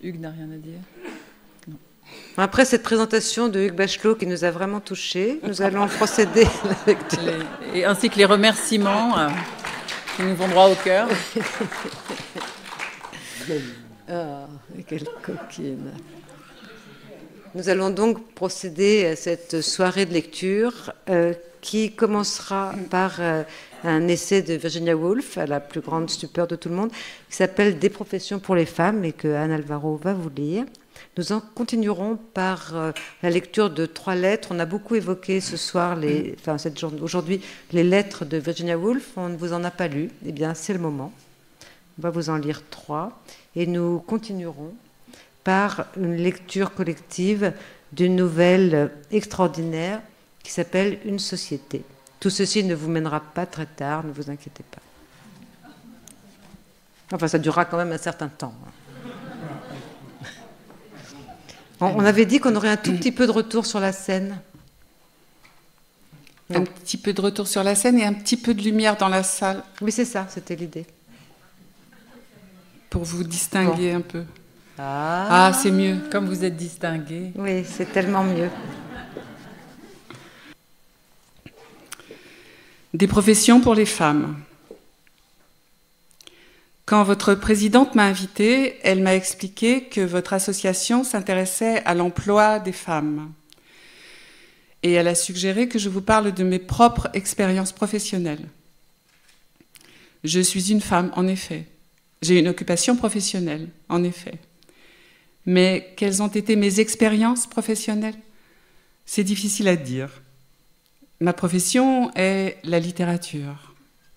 Hugues n'a rien à dire. Non. Après cette présentation de Hugues Bachelot qui nous a vraiment touchés, nous allons procéder à la lecture. Ainsi que les remerciements qui nous vont droit au cœur. Ah, quelle coquine. Nous allons donc procéder à cette soirée de lecture qui commencera par un essai de Virginia Woolf, à la plus grande stupeur de tout le monde, qui s'appelle « Des professions pour les femmes » et que Anne Alvaro va vous lire. Nous en continuerons par la lecture de 3 lettres. On a beaucoup évoqué ce soir, aujourd'hui, les lettres de Virginia Woolf. On ne vous en a pas lu. Eh bien, c'est le moment. On va vous en lire 3. Et nous continuerons par une lecture collective d'une nouvelle extraordinaire qui s'appelle « Une société ». Tout ceci ne vous mènera pas très tard, ne vous inquiétez pas. Enfin, ça durera quand même un certain temps. On avait dit qu'on aurait un tout petit peu de retour sur la scène. Un petit peu de retour sur la scène et un petit peu de lumière dans la salle. Oui, c'est ça, c'était l'idée. Pour vous distinguer un peu. Ah, c'est mieux. Comme vous êtes distingués. Oui, c'est tellement mieux. Des professions pour les femmes. Quand votre présidente m'a invitée, elle m'a expliqué que votre association s'intéressait à l'emploi des femmes. Et elle a suggéré que je vous parle de mes propres expériences professionnelles. Je suis une femme, en effet. J'ai une occupation professionnelle, en effet. Mais quelles ont été mes expériences professionnelles? C'est difficile à dire. Ma profession est la littérature.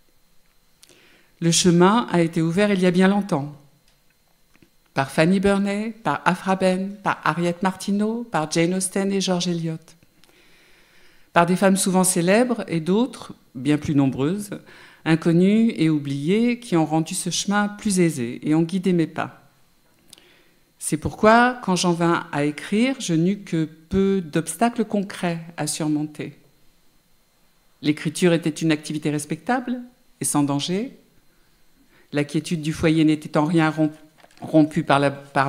Le chemin a été ouvert il y a bien longtemps. Par Fanny Burney, par Aphra Behn, par Harriet Martineau, par Jane Austen et George Eliot. Par des femmes souvent célèbres et d'autres, bien plus nombreuses, inconnues et oubliées, qui ont rendu ce chemin plus aisé et ont guidé mes pas. C'est pourquoi, quand j'en vins à écrire, je n'eus que peu d'obstacles concrets à surmonter. L'écriture était une activité respectable et sans danger. La quiétude du foyer n'était en rien rompue par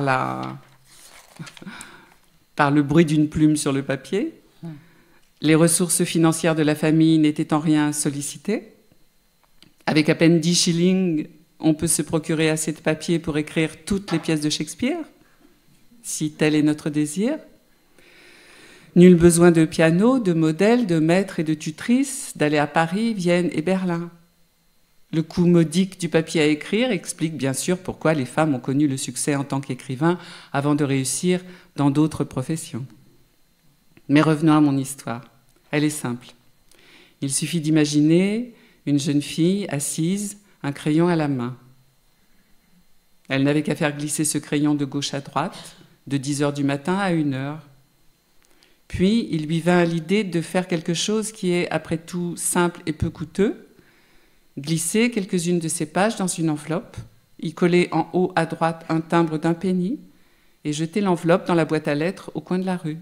le bruit d'une plume sur le papier. Les ressources financières de la famille n'étaient en rien sollicitées. Avec à peine 10 shillings, on peut se procurer assez de papier pour écrire toutes les pièces de Shakespeare, si tel est notre désir. Nul besoin de piano, de modèles, de maîtres et de tutrices, d'aller à Paris, Vienne et Berlin. Le coût modique du papier à écrire explique bien sûr pourquoi les femmes ont connu le succès en tant qu'écrivains avant de réussir dans d'autres professions. Mais revenons à mon histoire. Elle est simple. Il suffit d'imaginer une jeune fille assise, un crayon à la main. Elle n'avait qu'à faire glisser ce crayon de gauche à droite, de 10h du matin à 1h. Puis, il lui vint à l'idée de faire quelque chose qui est, après tout, simple et peu coûteux, glisser quelques-unes de ses pages dans une enveloppe, y coller en haut à droite un timbre d'un penny et jeter l'enveloppe dans la boîte à lettres au coin de la rue.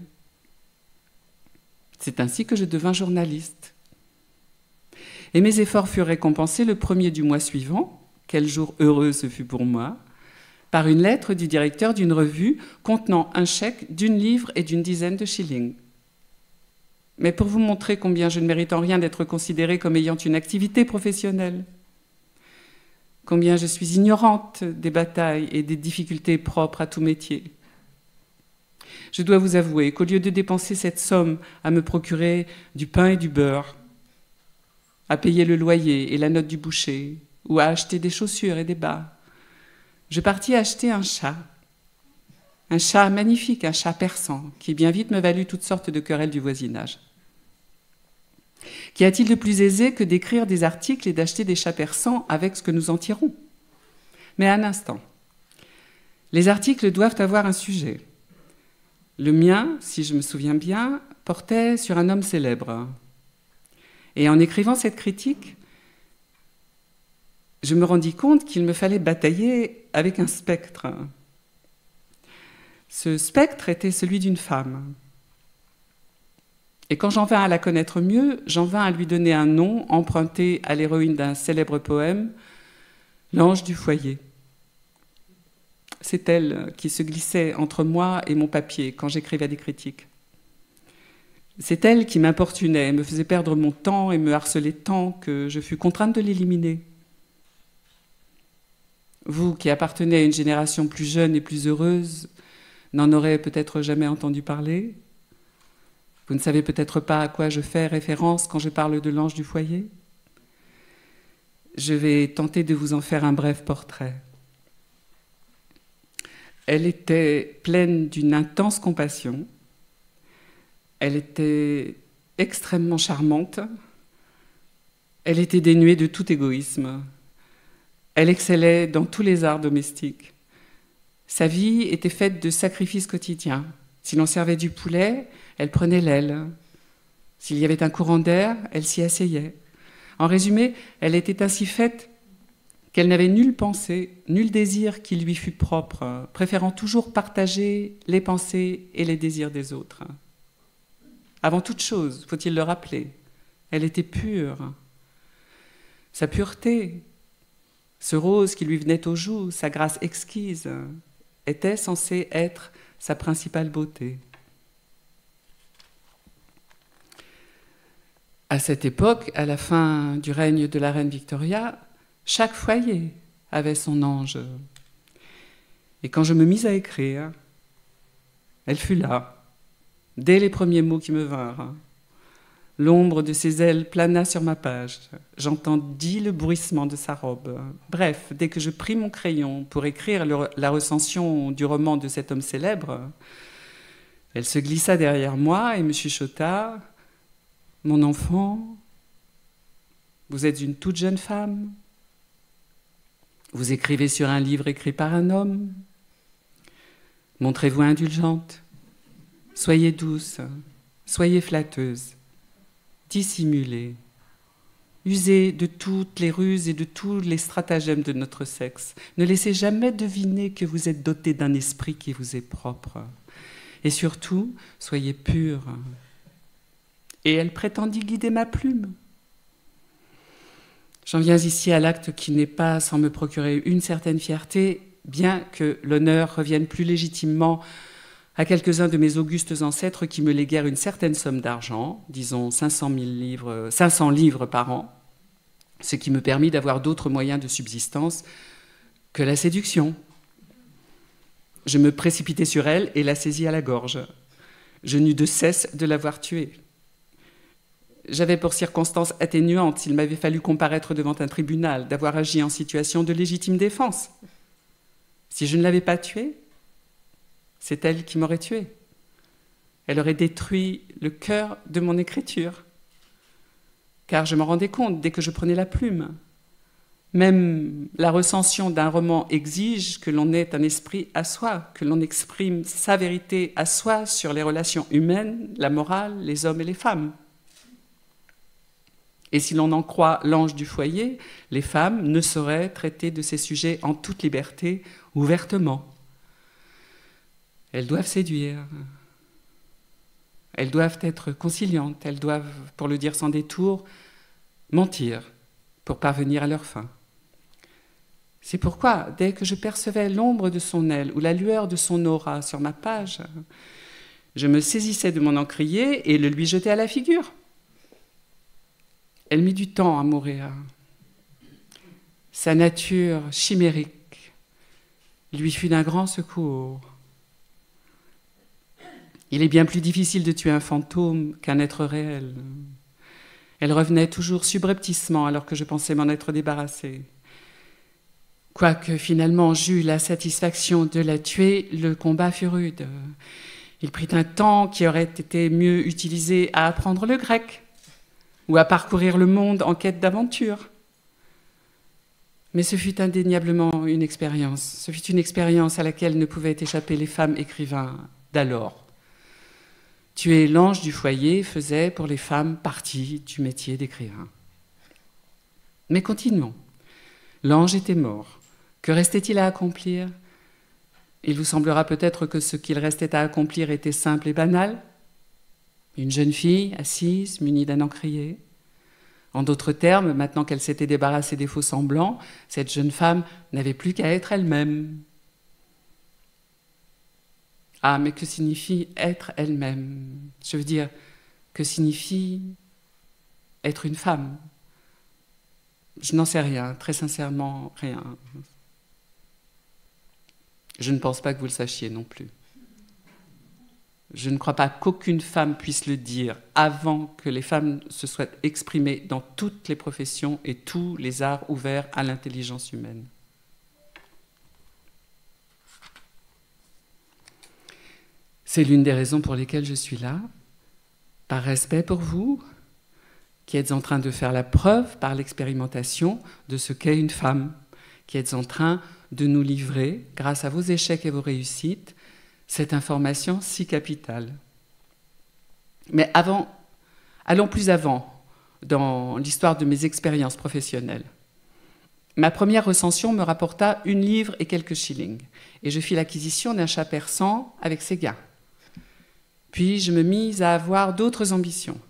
C'est ainsi que je devins journaliste. Et mes efforts furent récompensés le 1er du mois suivant, quel jour heureux ce fut pour moi, par une lettre du directeur d'une revue contenant un chèque d'1 livre et d'une dizaine de shillings. Mais pour vous montrer combien je ne mérite en rien d'être considérée comme ayant une activité professionnelle, combien je suis ignorante des batailles et des difficultés propres à tout métier, je dois vous avouer qu'au lieu de dépenser cette somme à me procurer du pain et du beurre, à payer le loyer et la note du boucher, ou à acheter des chaussures et des bas, je partis acheter un chat magnifique, un chat persan, qui bien vite me valut toutes sortes de querelles du voisinage. Qu'y a-t-il de plus aisé que d'écrire des articles et d'acheter des chats persans avec ce que nous en tirons? Mais un instant. Les articles doivent avoir un sujet. Le mien, si je me souviens bien, portait sur un homme célèbre. Et en écrivant cette critique, je me rendis compte qu'il me fallait batailler avec un spectre. Ce spectre était celui d'une femme. Et quand j'en vins à la connaître mieux, j'en vins à lui donner un nom emprunté à l'héroïne d'un célèbre poème, L'ange du foyer. c'est elle qui se glissait entre moi et mon papier quand j'écrivais des critiques. C'est elle qui m'importunait, me faisait perdre mon temps et me harcelait tant que je fus contrainte de l'éliminer. Vous qui appartenez à une génération plus jeune et plus heureuse, n'en aurez peut-être jamais entendu parler. Vous ne savez peut-être pas à quoi je fais référence quand je parle de l'ange du foyer. Je vais tenter de vous en faire un bref portrait. Elle était pleine d'une intense compassion. Elle était extrêmement charmante. Elle était dénuée de tout égoïsme. Elle excellait dans tous les arts domestiques. Sa vie était faite de sacrifices quotidiens. Si l'on servait du poulet, elle prenait l'aile. S'il y avait un courant d'air, elle s'y asseyait. En résumé, elle était ainsi faite qu'elle n'avait nulle pensée, nul désir qui lui fût propre, préférant toujours partager les pensées et les désirs des autres. Avant toute chose, faut-il le rappeler, elle était pure. Sa pureté, ce rose qui lui venait aux joues, sa grâce exquise, était censée être sa principale beauté. À cette époque, à la fin du règne de la reine Victoria, chaque foyer avait son ange. Et quand je me mis à écrire, elle fut là, dès les premiers mots qui me vinrent. L'ombre de ses ailes plana sur ma page. J'entendis le bruissement de sa robe. Bref, dès que je pris mon crayon pour écrire la recension du roman de cet homme célèbre, elle se glissa derrière moi et me chuchota « Mon enfant, vous êtes une toute jeune femme. Vous écrivez sur un livre écrit par un homme. Montrez-vous indulgente. Soyez douce, soyez flatteuse. Dissimulez. Usez de toutes les ruses et de tous les stratagèmes de notre sexe. Ne laissez jamais deviner que vous êtes doté d'un esprit qui vous est propre. Et surtout, soyez pure. » Et elle prétendit guider ma plume. J'en viens ici à l'acte qui n'est pas sans me procurer une certaine fierté, bien que l'honneur revienne plus légitimement à quelques-uns de mes augustes ancêtres qui me léguèrent une certaine somme d'argent, disons 500 livres par an, ce qui me permit d'avoir d'autres moyens de subsistance que la séduction. Je me précipitai sur elle et la saisis à la gorge. Je n'eus de cesse de l'avoir tuée. J'avais pour circonstance atténuante, s'il m'avait fallu comparaître devant un tribunal, d'avoir agi en situation de légitime défense. Si je ne l'avais pas tuée, c'est elle qui m'aurait tué. Elle aurait détruit le cœur de mon écriture. Car je m'en rendais compte dès que je prenais la plume. Même la recension d'un roman exige que l'on ait un esprit à soi, que l'on exprime sa vérité à soi sur les relations humaines, la morale, les hommes et les femmes. Et si l'on en croit l'ange du foyer, les femmes ne sauraient traiter de ces sujets en toute liberté, ouvertement. Elles doivent séduire. Elles doivent être conciliantes. Elles doivent, pour le dire sans détour, mentir pour parvenir à leur fin. C'est pourquoi, dès que je percevais l'ombre de son aile ou la lueur de son aura sur ma page, je me saisissais de mon encrier et le lui jetais à la figure. Elle mit du temps à mourir. Sa nature chimérique lui fut d'un grand secours. Il est bien plus difficile de tuer un fantôme qu'un être réel. Elle revenait toujours subrepticement alors que je pensais m'en être débarrassée. Quoique finalement j'eus la satisfaction de la tuer, le combat fut rude. Il prit un temps qui aurait été mieux utilisé à apprendre le grec ou à parcourir le monde en quête d'aventure. Mais ce fut indéniablement une expérience. Ce fut une expérience à laquelle ne pouvaient échapper les femmes écrivains d'alors. Tuer l'ange du foyer faisait pour les femmes partie du métier d'écrivain. Mais continuons. L'ange était mort. Que restait-il à accomplir ? Il vous semblera peut-être que ce qu'il restait à accomplir était simple et banal. Une jeune fille assise, munie d'un encrier. En d'autres termes, maintenant qu'elle s'était débarrassée des faux-semblants, cette jeune femme n'avait plus qu'à être elle-même. Ah, mais que signifie être elle-même? Je veux dire, que signifie être une femme? Je n'en sais rien, très sincèrement, rien. Je ne pense pas que vous le sachiez non plus. Je ne crois pas qu'aucune femme puisse le dire avant que les femmes se soient exprimées dans toutes les professions et tous les arts ouverts à l'intelligence humaine. C'est l'une des raisons pour lesquelles je suis là, par respect pour vous, qui êtes en train de faire la preuve par l'expérimentation de ce qu'est une femme, qui êtes en train de nous livrer, grâce à vos échecs et vos réussites, cette information si capitale. Mais allons plus avant dans l'histoire de mes expériences professionnelles. Ma première recension me rapporta 1 livre et quelques shillings, et je fis l'acquisition d'un chat persan avec ses gains. Puis je me mis à avoir d'autres ambitions.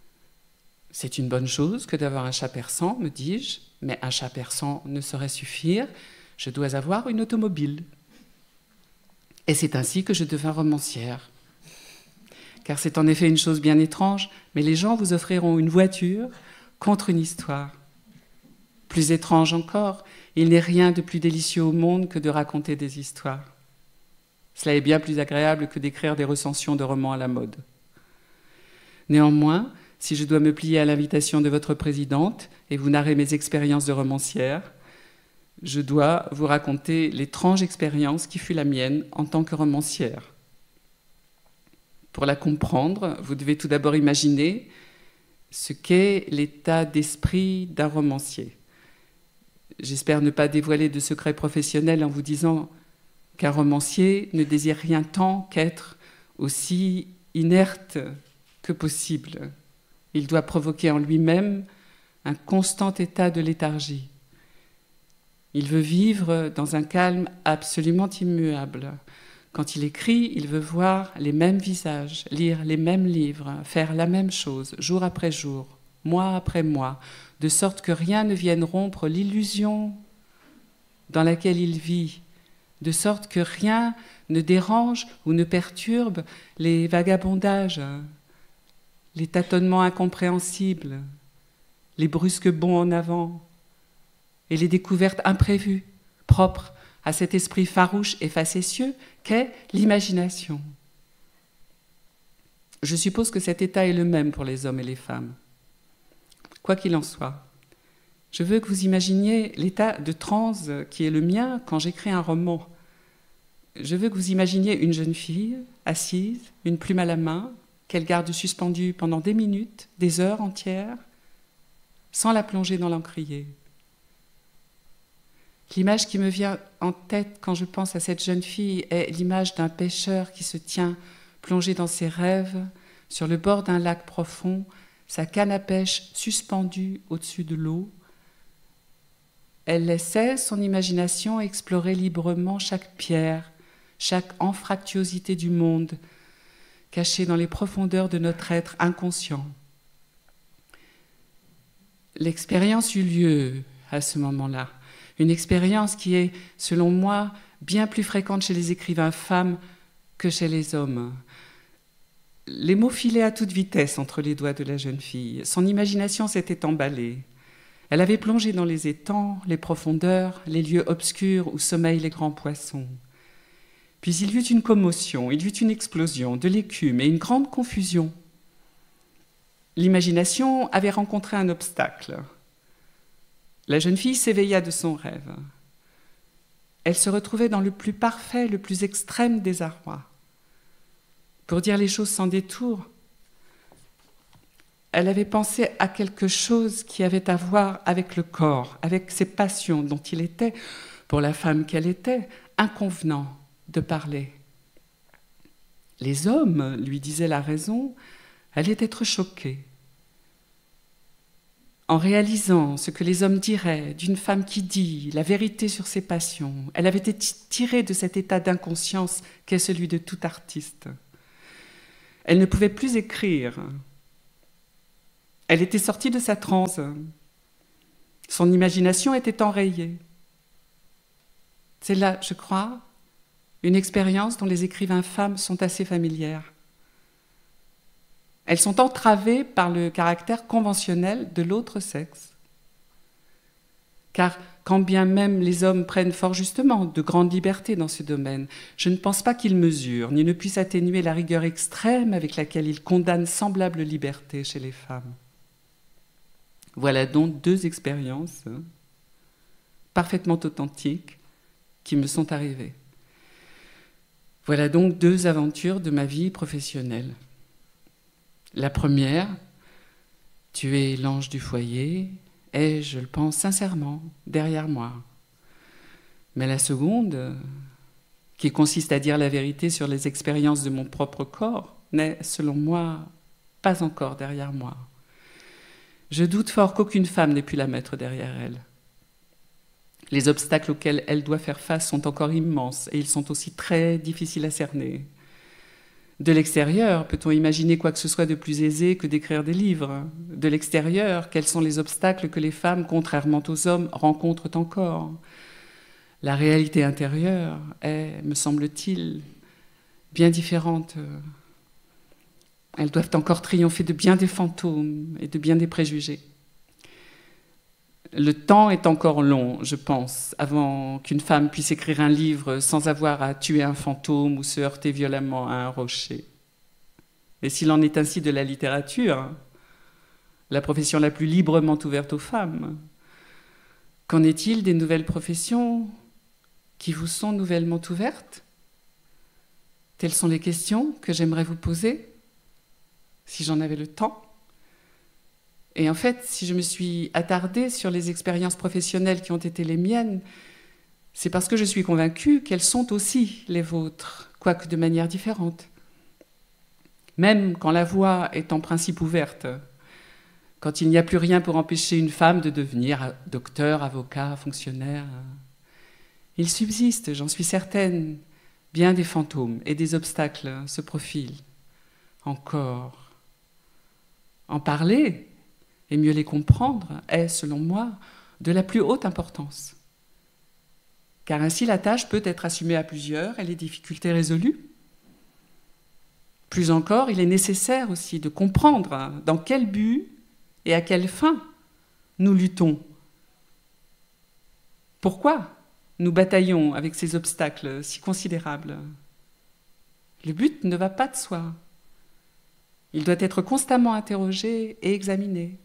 C'est une bonne chose que d'avoir un chat persan, me dis-je, mais un chat persan ne saurait suffire, je dois avoir une automobile. Et c'est ainsi que je devins romancière. Car c'est en effet une chose bien étrange, mais les gens vous offriront une voiture contre une histoire. Plus étrange encore, il n'est rien de plus délicieux au monde que de raconter des histoires. Cela est bien plus agréable que d'écrire des recensions de romans à la mode. Néanmoins, si je dois me plier à l'invitation de votre présidente et vous narrer mes expériences de romancière, je dois vous raconter l'étrange expérience qui fut la mienne en tant que romancière. Pour la comprendre, vous devez tout d'abord imaginer ce qu'est l'état d'esprit d'un romancier. J'espère ne pas dévoiler de secrets professionnels en vous disant qu'un romancier ne désire rien tant qu'être aussi inerte que possible. Il doit provoquer en lui-même un constant état de léthargie. Il veut vivre dans un calme absolument immuable. Quand il écrit, il veut voir les mêmes visages, lire les mêmes livres, faire la même chose, jour après jour, mois après mois, de sorte que rien ne vienne rompre l'illusion dans laquelle il vit, de sorte que rien ne dérange ou ne perturbe les vagabondages, les tâtonnements incompréhensibles, les brusques bonds en avant et les découvertes imprévues, propres à cet esprit farouche et facétieux qu'est l'imagination. Je suppose que cet état est le même pour les hommes et les femmes. Quoi qu'il en soit, je veux que vous imaginiez l'état de transe qui est le mien quand j'écris un roman. Je veux que vous imaginiez une jeune fille assise, une plume à la main, qu'elle garde suspendue pendant des minutes, des heures entières, sans la plonger dans l'encrier. L'image qui me vient en tête quand je pense à cette jeune fille est l'image d'un pêcheur qui se tient plongé dans ses rêves, sur le bord d'un lac profond, sa canne à pêche suspendue au-dessus de l'eau. Elle laissait son imagination explorer librement chaque pierre, chaque anfractuosité du monde, cachée dans les profondeurs de notre être inconscient. L'expérience eut lieu à ce moment-là, une expérience qui est, selon moi, bien plus fréquente chez les écrivains femmes que chez les hommes. Les mots filaient à toute vitesse entre les doigts de la jeune fille. Son imagination s'était emballée. Elle avait plongé dans les étangs, les profondeurs, les lieux obscurs où sommeillent les grands poissons. Puis il y eut une commotion, il y eut une explosion, de l'écume et une grande confusion. L'imagination avait rencontré un obstacle. La jeune fille s'éveilla de son rêve. Elle se retrouvait dans le plus parfait, le plus extrême désarroi. Pour dire les choses sans détour, elle avait pensé à quelque chose qui avait à voir avec le corps, avec ses passions dont il était, pour la femme qu'elle était, inconvenant de parler. Les hommes, lui disait la raison, allaient être choqués. En réalisant ce que les hommes diraient d'une femme qui dit la vérité sur ses passions, elle avait été tirée de cet état d'inconscience qu'est celui de tout artiste. Elle ne pouvait plus écrire. Elle était sortie de sa transe. Son imagination était enrayée. C'est là, je crois, une expérience dont les écrivains femmes sont assez familières. Elles sont entravées par le caractère conventionnel de l'autre sexe. Car quand bien même les hommes prennent fort justement de grandes libertés dans ce domaine, je ne pense pas qu'ils mesurent, ni ne puissent atténuer la rigueur extrême avec laquelle ils condamnent semblable liberté chez les femmes. Voilà donc deux expériences parfaitement authentiques qui me sont arrivées. Voilà donc deux aventures de ma vie professionnelle. La première, tu es l'ange du foyer, est, je le pense sincèrement, derrière moi. Mais la seconde, qui consiste à dire la vérité sur les expériences de mon propre corps, n'est, selon moi, pas encore derrière moi. Je doute fort qu'aucune femme n'ait pu la mettre derrière elle. Les obstacles auxquels elle doit faire face sont encore immenses et ils sont aussi très difficiles à cerner. De l'extérieur, peut-on imaginer quoi que ce soit de plus aisé que d'écrire des livres? De l'extérieur, quels sont les obstacles que les femmes, contrairement aux hommes, rencontrent encore? La réalité intérieure est, me semble-t-il, bien différente. Elles doivent encore triompher de bien des fantômes et de bien des préjugés. Le temps est encore long, je pense, avant qu'une femme puisse écrire un livre sans avoir à tuer un fantôme ou se heurter violemment à un rocher. Et s'il en est ainsi de la littérature, la profession la plus librement ouverte aux femmes, qu'en est-il des nouvelles professions qui vous sont nouvellement ouvertes? Telles sont les questions que j'aimerais vous poser, si j'en avais le temps. Et en fait, si je me suis attardée sur les expériences professionnelles qui ont été les miennes, c'est parce que je suis convaincue qu'elles sont aussi les vôtres, quoique de manière différente. Même quand la voie est en principe ouverte, quand il n'y a plus rien pour empêcher une femme de devenir docteur, avocat, fonctionnaire, il subsiste, j'en suis certaine, bien des fantômes et des obstacles se profilent encore. En parler et mieux les comprendre est, selon moi, de la plus haute importance. Car ainsi la tâche peut être assumée à plusieurs et les difficultés résolues. Plus encore, il est nécessaire aussi de comprendre dans quel but et à quelle fin nous luttons. Pourquoi nous bataillons avec ces obstacles si considérables? Le but ne va pas de soi. Il doit être constamment interrogé et examiné.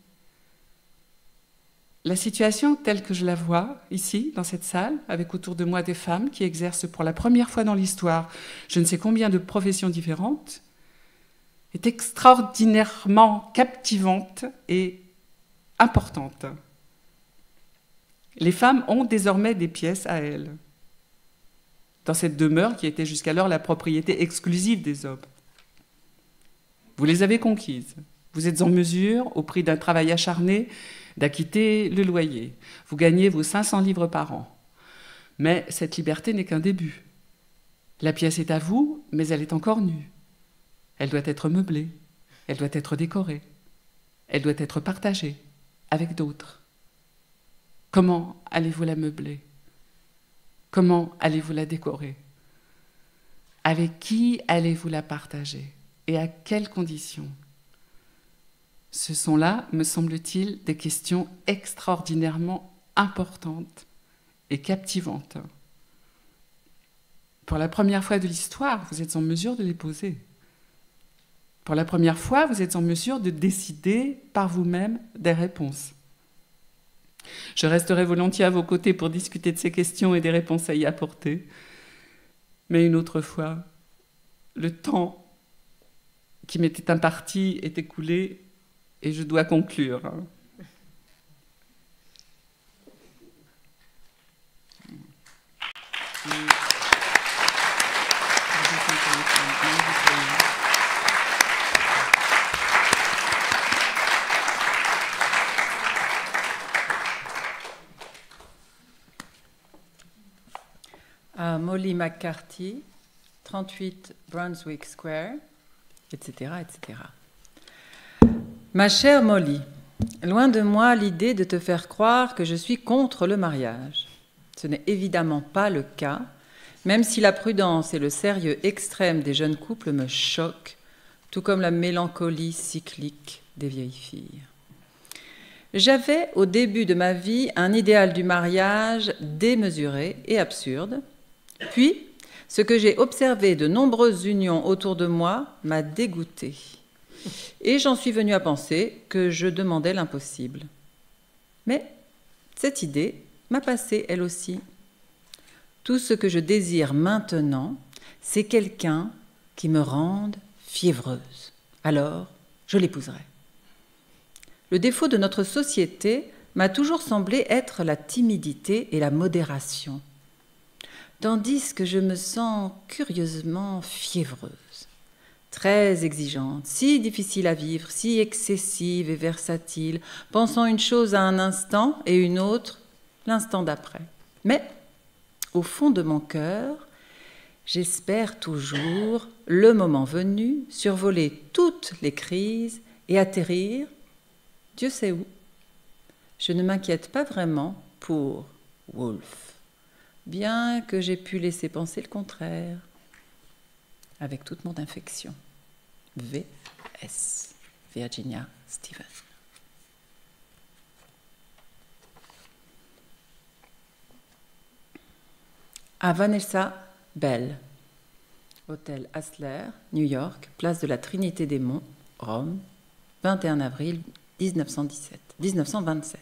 La situation telle que je la vois ici, dans cette salle, avec autour de moi des femmes qui exercent pour la première fois dans l'histoire je ne sais combien de professions différentes, est extraordinairement captivante et importante. Les femmes ont désormais des pièces à elles, dans cette demeure qui était jusqu'alors la propriété exclusive des hommes. Vous les avez conquises. Vous êtes en mesure, au prix d'un travail acharné, d'acquitter le loyer. Vous gagnez vos 500 livres par an. Mais cette liberté n'est qu'un début. La pièce est à vous, mais elle est encore nue. Elle doit être meublée, elle doit être décorée, elle doit être partagée avec d'autres. Comment allez-vous la meubler? Comment allez-vous la décorer? Avec qui allez-vous la partager? Et à quelles conditions? Ce sont là, me semble-t-il, des questions extraordinairement importantes et captivantes. Pour la première fois de l'histoire, vous êtes en mesure de les poser. Pour la première fois, vous êtes en mesure de décider par vous-même des réponses. Je resterai volontiers à vos côtés pour discuter de ces questions et des réponses à y apporter. Mais une autre fois, le temps qui m'était imparti est écoulé et je dois conclure. À Molly McCarthy, 38 Brunswick Square, etc., etc. Ma chère Molly, loin de moi l'idée de te faire croire que je suis contre le mariage. Ce n'est évidemment pas le cas, même si la prudence et le sérieux extrême des jeunes couples me choquent, tout comme la mélancolie cyclique des vieilles filles. J'avais, au début de ma vie, un idéal du mariage démesuré et absurde. Puis, ce que j'ai observé de nombreuses unions autour de moi m'a dégoûtée. Et j'en suis venue à penser que je demandais l'impossible. Mais cette idée m'a passé, elle aussi. Tout ce que je désire maintenant, c'est quelqu'un qui me rende fiévreuse. Alors, je l'épouserai. Le défaut de notre société m'a toujours semblé être la timidité et la modération, tandis que je me sens curieusement fiévreuse, très exigeante, si difficile à vivre, si excessive et versatile, pensant une chose à un instant et une autre l'instant d'après. Mais, au fond de mon cœur, j'espère toujours, le moment venu, survoler toutes les crises et atterrir, Dieu sait où. Je ne m'inquiète pas vraiment pour Woolf, bien que j'ai pu laisser penser le contraire, avec toute mon infection. V.S. Virginia Stephen. À Vanessa Bell, hôtel Asler, New York, place de la Trinité des Monts, Rome, 21 avril 1927.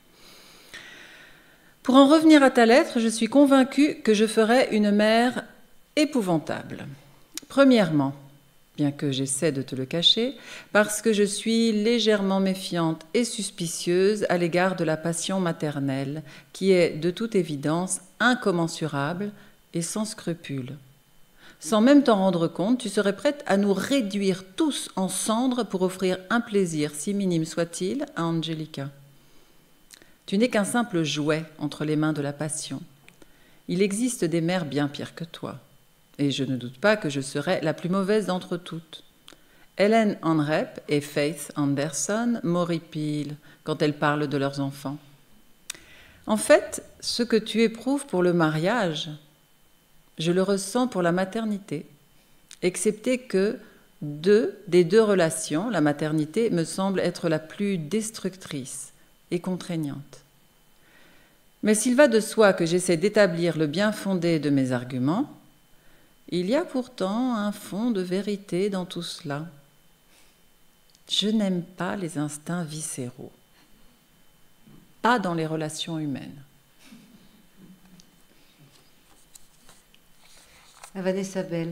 Pour en revenir à ta lettre, je suis convaincue que je ferai une mère épouvantable. Premièrement, bien que j'essaie de te le cacher, parce que je suis légèrement méfiante et suspicieuse à l'égard de la passion maternelle, qui est de toute évidence incommensurable et sans scrupule. Sans même t'en rendre compte, tu serais prête à nous réduire tous en cendres pour offrir un plaisir, si minime soit-il, à Angelica. Tu n'es qu'un simple jouet entre les mains de la passion. Il existe des mères bien pires que toi, et je ne doute pas que je serai la plus mauvaise d'entre toutes. Helen Anrep et Faith Anderson m'horripilent quand elles parlent de leurs enfants. En fait, ce que tu éprouves pour le mariage, je le ressens pour la maternité, excepté que des deux relations, la maternité me semble être la plus destructrice et contraignante. Mais s'il va de soi que j'essaie d'établir le bien fondé de mes arguments, il y a pourtant un fond de vérité dans tout cela. Je n'aime pas les instincts viscéraux, pas dans les relations humaines. À Vanessa Bell,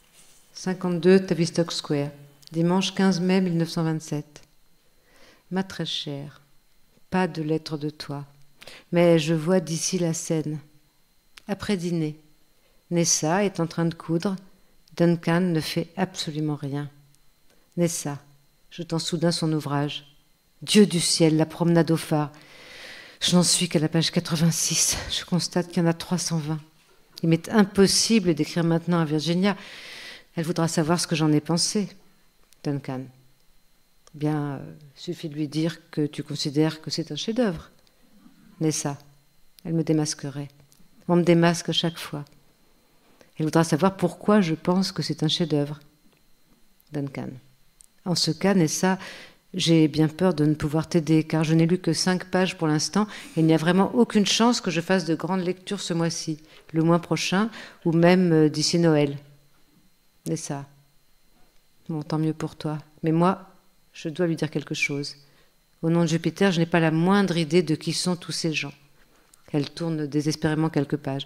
52 Tavistock Square, dimanche 15 mai 1927. Ma très chère, pas de lettre de toi, mais je vois d'ici la scène. Après dîner, Nessa est en train de coudre, Duncan ne fait absolument rien. Nessa, jetant soudain son ouvrage. Dieu du ciel, la promenade au phare. Je n'en suis qu'à la page 86, je constate qu'il y en a 320. Il m'est impossible d'écrire maintenant à Virginia. Elle voudra savoir ce que j'en ai pensé. Duncan. Bien, suffit de lui dire que tu considères que c'est un chef-d'œuvre. Nessa. Elle me démasquerait. On me démasque chaque fois. Elle voudra savoir pourquoi je pense que c'est un chef-d'œuvre. Duncan. En ce cas, Nessa, j'ai bien peur de ne pouvoir t'aider, car je n'ai lu que 5 pages pour l'instant, et il n'y a vraiment aucune chance que je fasse de grandes lectures ce mois-ci, le mois prochain, ou même d'ici Noël. Nessa. Bon, tant mieux pour toi. Mais moi, je dois lui dire quelque chose. Au nom de Jupiter, je n'ai pas la moindre idée de qui sont tous ces gens. Elle tourne désespérément quelques pages.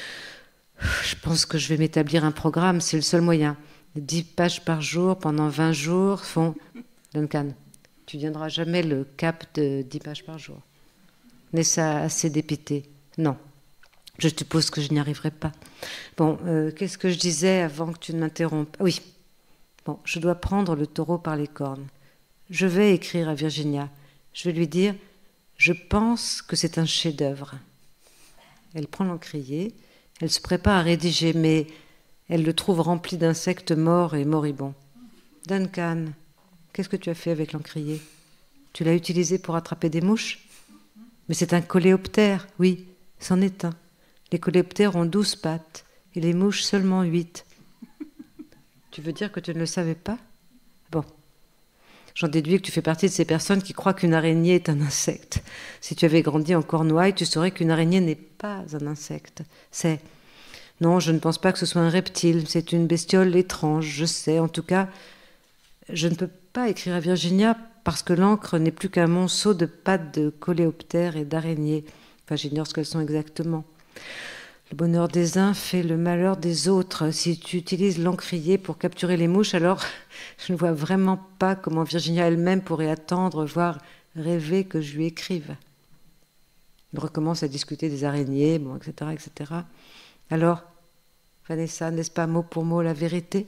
Je pense que je vais m'établir un programme, c'est le seul moyen. 10 pages par jour pendant 20 jours font... Duncan, tu viendras jamais le cap de 10 pages par jour. Nessa, assez dépitée. Non, je suppose que je n'y arriverai pas. Bon, qu'est-ce que je disais avant que tu ne m'interrompes? Oui, bon, je dois prendre le taureau par les cornes. Je vais écrire à Virginia. Je vais lui dire, je pense que c'est un chef-d'œuvre. Elle prend l'encrier, elle se prépare à rédiger, mais elle le trouve rempli d'insectes morts et moribonds. Duncan, qu'est-ce que tu as fait avec l'encrier? Tu l'as utilisé pour attraper des mouches? Mais c'est un coléoptère, oui, c'en est un. Les coléoptères ont 12 pattes et les mouches seulement 8. Tu veux dire que tu ne le savais pas? Bon. J'en déduis que tu fais partie de ces personnes qui croient qu'une araignée est un insecte. Si tu avais grandi en Cornouailles, tu saurais qu'une araignée n'est pas un insecte. C'est... Non, je ne pense pas que ce soit un reptile. C'est une bestiole étrange, je sais. En tout cas, je ne peux pas écrire à Virginia parce que l'encre n'est plus qu'un monceau de pattes de coléoptères et d'araignées. Enfin, j'ignore ce qu'elles sont exactement. Le bonheur des uns fait le malheur des autres. Si tu utilises l'encrier pour capturer les mouches, alors je ne vois vraiment pas comment Virginia elle-même pourrait attendre, voire rêver que je lui écrive. Il recommence à discuter des araignées, bon, etc., etc. Alors, Vanessa, n'est-ce pas mot pour mot la vérité?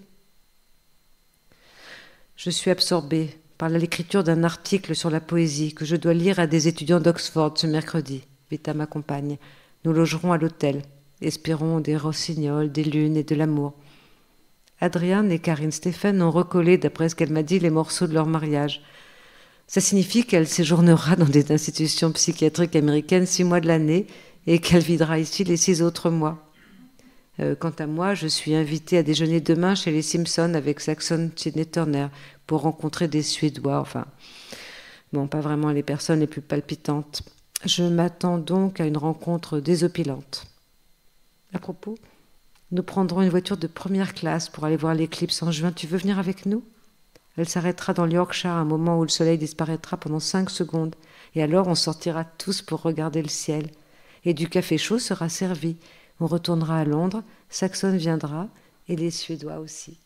Je suis absorbée par l'écriture d'un article sur la poésie que je dois lire à des étudiants d'Oxford ce mercredi. Vita m'accompagne. Nous logerons à l'hôtel. Espérons des rossignols, des lunes et de l'amour. Adrienne et Karine Stéphane ont recollé, d'après ce qu'elle m'a dit, les morceaux de leur mariage. Ça signifie qu'elle séjournera dans des institutions psychiatriques américaines 6 mois de l'année et qu'elle vivra ici les 6 autres mois. Quant à moi, je suis invitée à déjeuner demain chez les Simpson avec Saxon Sidney-Turner pour rencontrer des Suédois, enfin, bon, pas vraiment les personnes les plus palpitantes. Je m'attends donc à une rencontre désopilante. À propos, nous prendrons une voiture de première classe pour aller voir l'éclipse en juin. Tu veux venir avec nous? Elle s'arrêtera dans le Yorkshire à un moment où le soleil disparaîtra pendant 5 secondes. Et alors on sortira tous pour regarder le ciel. Et du café chaud sera servi. On retournera à Londres, Saxon viendra, et les Suédois aussi.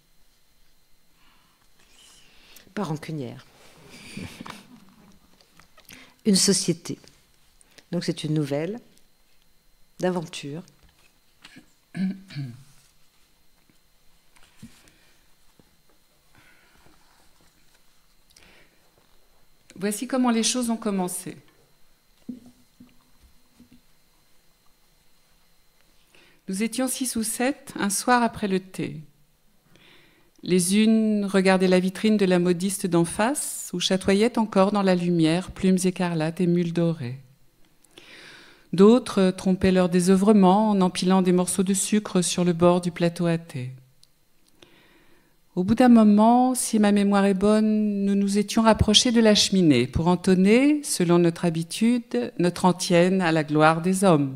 Pas rancunière. Une société. Donc c'est une nouvelle d'aventure. Voici comment les choses ont commencé. Nous étions 6 ou 7 un soir après le thé. Les unes regardaient la vitrine de la modiste d'en face, où chatoyaient encore dans la lumière plumes écarlates et mules dorées. D'autres trompaient leur désœuvrement en empilant des morceaux de sucre sur le bord du plateau à thé. Au bout d'un moment, si ma mémoire est bonne, nous nous étions rapprochés de la cheminée pour entonner, selon notre habitude, notre antienne à la gloire des hommes.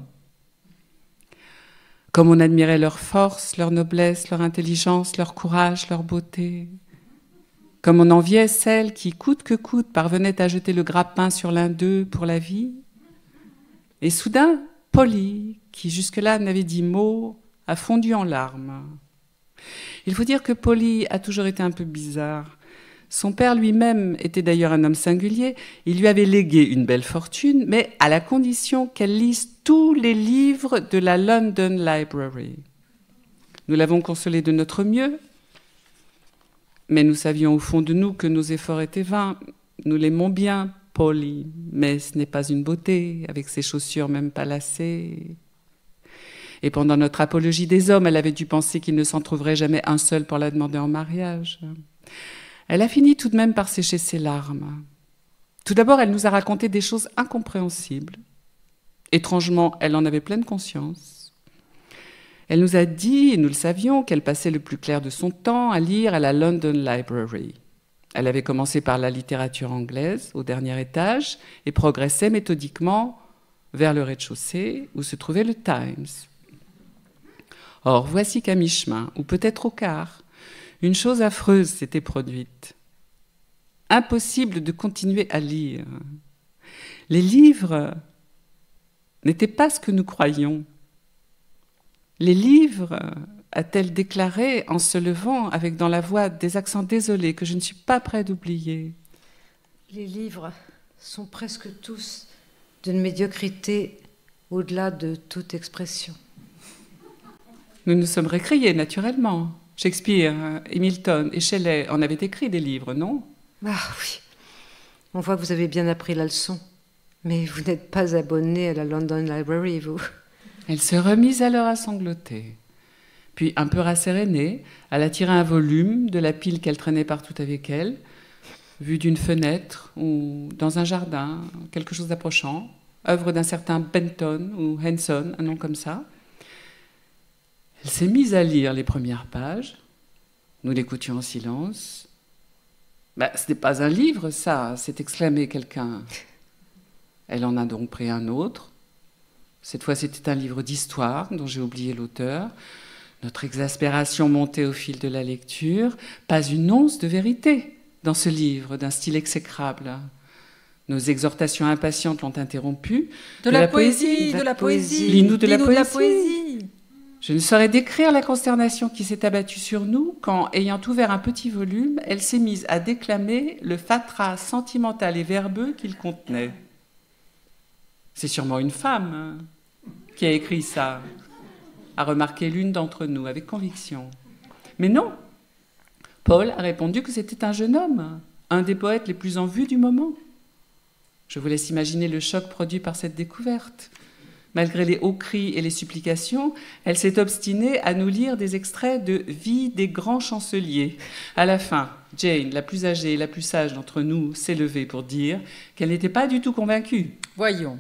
Comme on admirait leur force, leur noblesse, leur intelligence, leur courage, leur beauté. Comme on enviait celles qui, coûte que coûte, parvenaient à jeter le grappin sur l'un d'eux pour la vie. Et soudain, Polly, qui jusque-là n'avait dit mot, a fondu en larmes. Il faut dire que Polly a toujours été un peu bizarre. Son père lui-même était d'ailleurs un homme singulier. Il lui avait légué une belle fortune, mais à la condition qu'elle lise tous les livres de la London Library. Nous l'avons consolée de notre mieux, mais nous savions au fond de nous que nos efforts étaient vains. Nous l'aimons bien, Polly, mais ce n'est pas une beauté, avec ses chaussures même pas lacées. Et pendant notre apologie des hommes, elle avait dû penser qu'il ne s'en trouverait jamais un seul pour la demander en mariage. Elle a fini tout de même par sécher ses larmes. Tout d'abord, elle nous a raconté des choses incompréhensibles. Étrangement, elle en avait pleine conscience. Elle nous a dit, et nous le savions, qu'elle passait le plus clair de son temps à lire à la London Library. Elle avait commencé par la littérature anglaise, au dernier étage, et progressait méthodiquement vers le rez-de-chaussée, où se trouvait le Times. Or, voici qu'à mi-chemin, ou peut-être au quart, une chose affreuse s'était produite. Impossible de continuer à lire. Les livres n'étaient pas ce que nous croyions. Les livres, a-t-elle déclaré en se levant avec dans la voix des accents désolés que je ne suis pas près d'oublier. Les livres sont presque tous d'une médiocrité au-delà de toute expression. Nous nous sommes récriés, naturellement. Shakespeare, Hamilton et Shelley en avaient écrit des livres, non? Ah oui, on voit que vous avez bien appris la leçon. Mais vous n'êtes pas abonné à la London Library, vous. Elle se remise alors à sangloter. Puis, un peu rassérénée, elle a tiré un volume de la pile qu'elle traînait partout avec elle, vu d'une fenêtre ou dans un jardin, quelque chose d'approchant, œuvre d'un certain Benton ou Henson, un nom comme ça. Elle s'est mise à lire les premières pages. Nous l'écoutions en silence. « Ce n'est pas un livre, ça !» s'est exclamé quelqu'un. Elle en a donc pris un autre. Cette fois, c'était un livre d'histoire dont j'ai oublié l'auteur. Notre exaspération montait au fil de la lecture. Pas une once de vérité dans ce livre d'un style exécrable. Nos exhortations impatientes l'ont interrompu. De la poésie, de la poésie. Lis-nous de la poésie. poésie. Je ne saurais décrire la consternation qui s'est abattue sur nous quand, ayant ouvert un petit volume, elle s'est mise à déclamer le fatras sentimental et verbeux qu'il contenait. C'est sûrement une femme qui a écrit ça, a remarqué l'une d'entre nous avec conviction. Mais non, Paul a répondu que c'était un jeune homme, un des poètes les plus en vue du moment. Je vous laisse imaginer le choc produit par cette découverte. Malgré les hauts cris et les supplications, elle s'est obstinée à nous lire des extraits de « Vie des grands chanceliers ». À la fin, Jane, la plus âgée et la plus sage d'entre nous, s'est levée pour dire qu'elle n'était pas du tout convaincue. Voyons.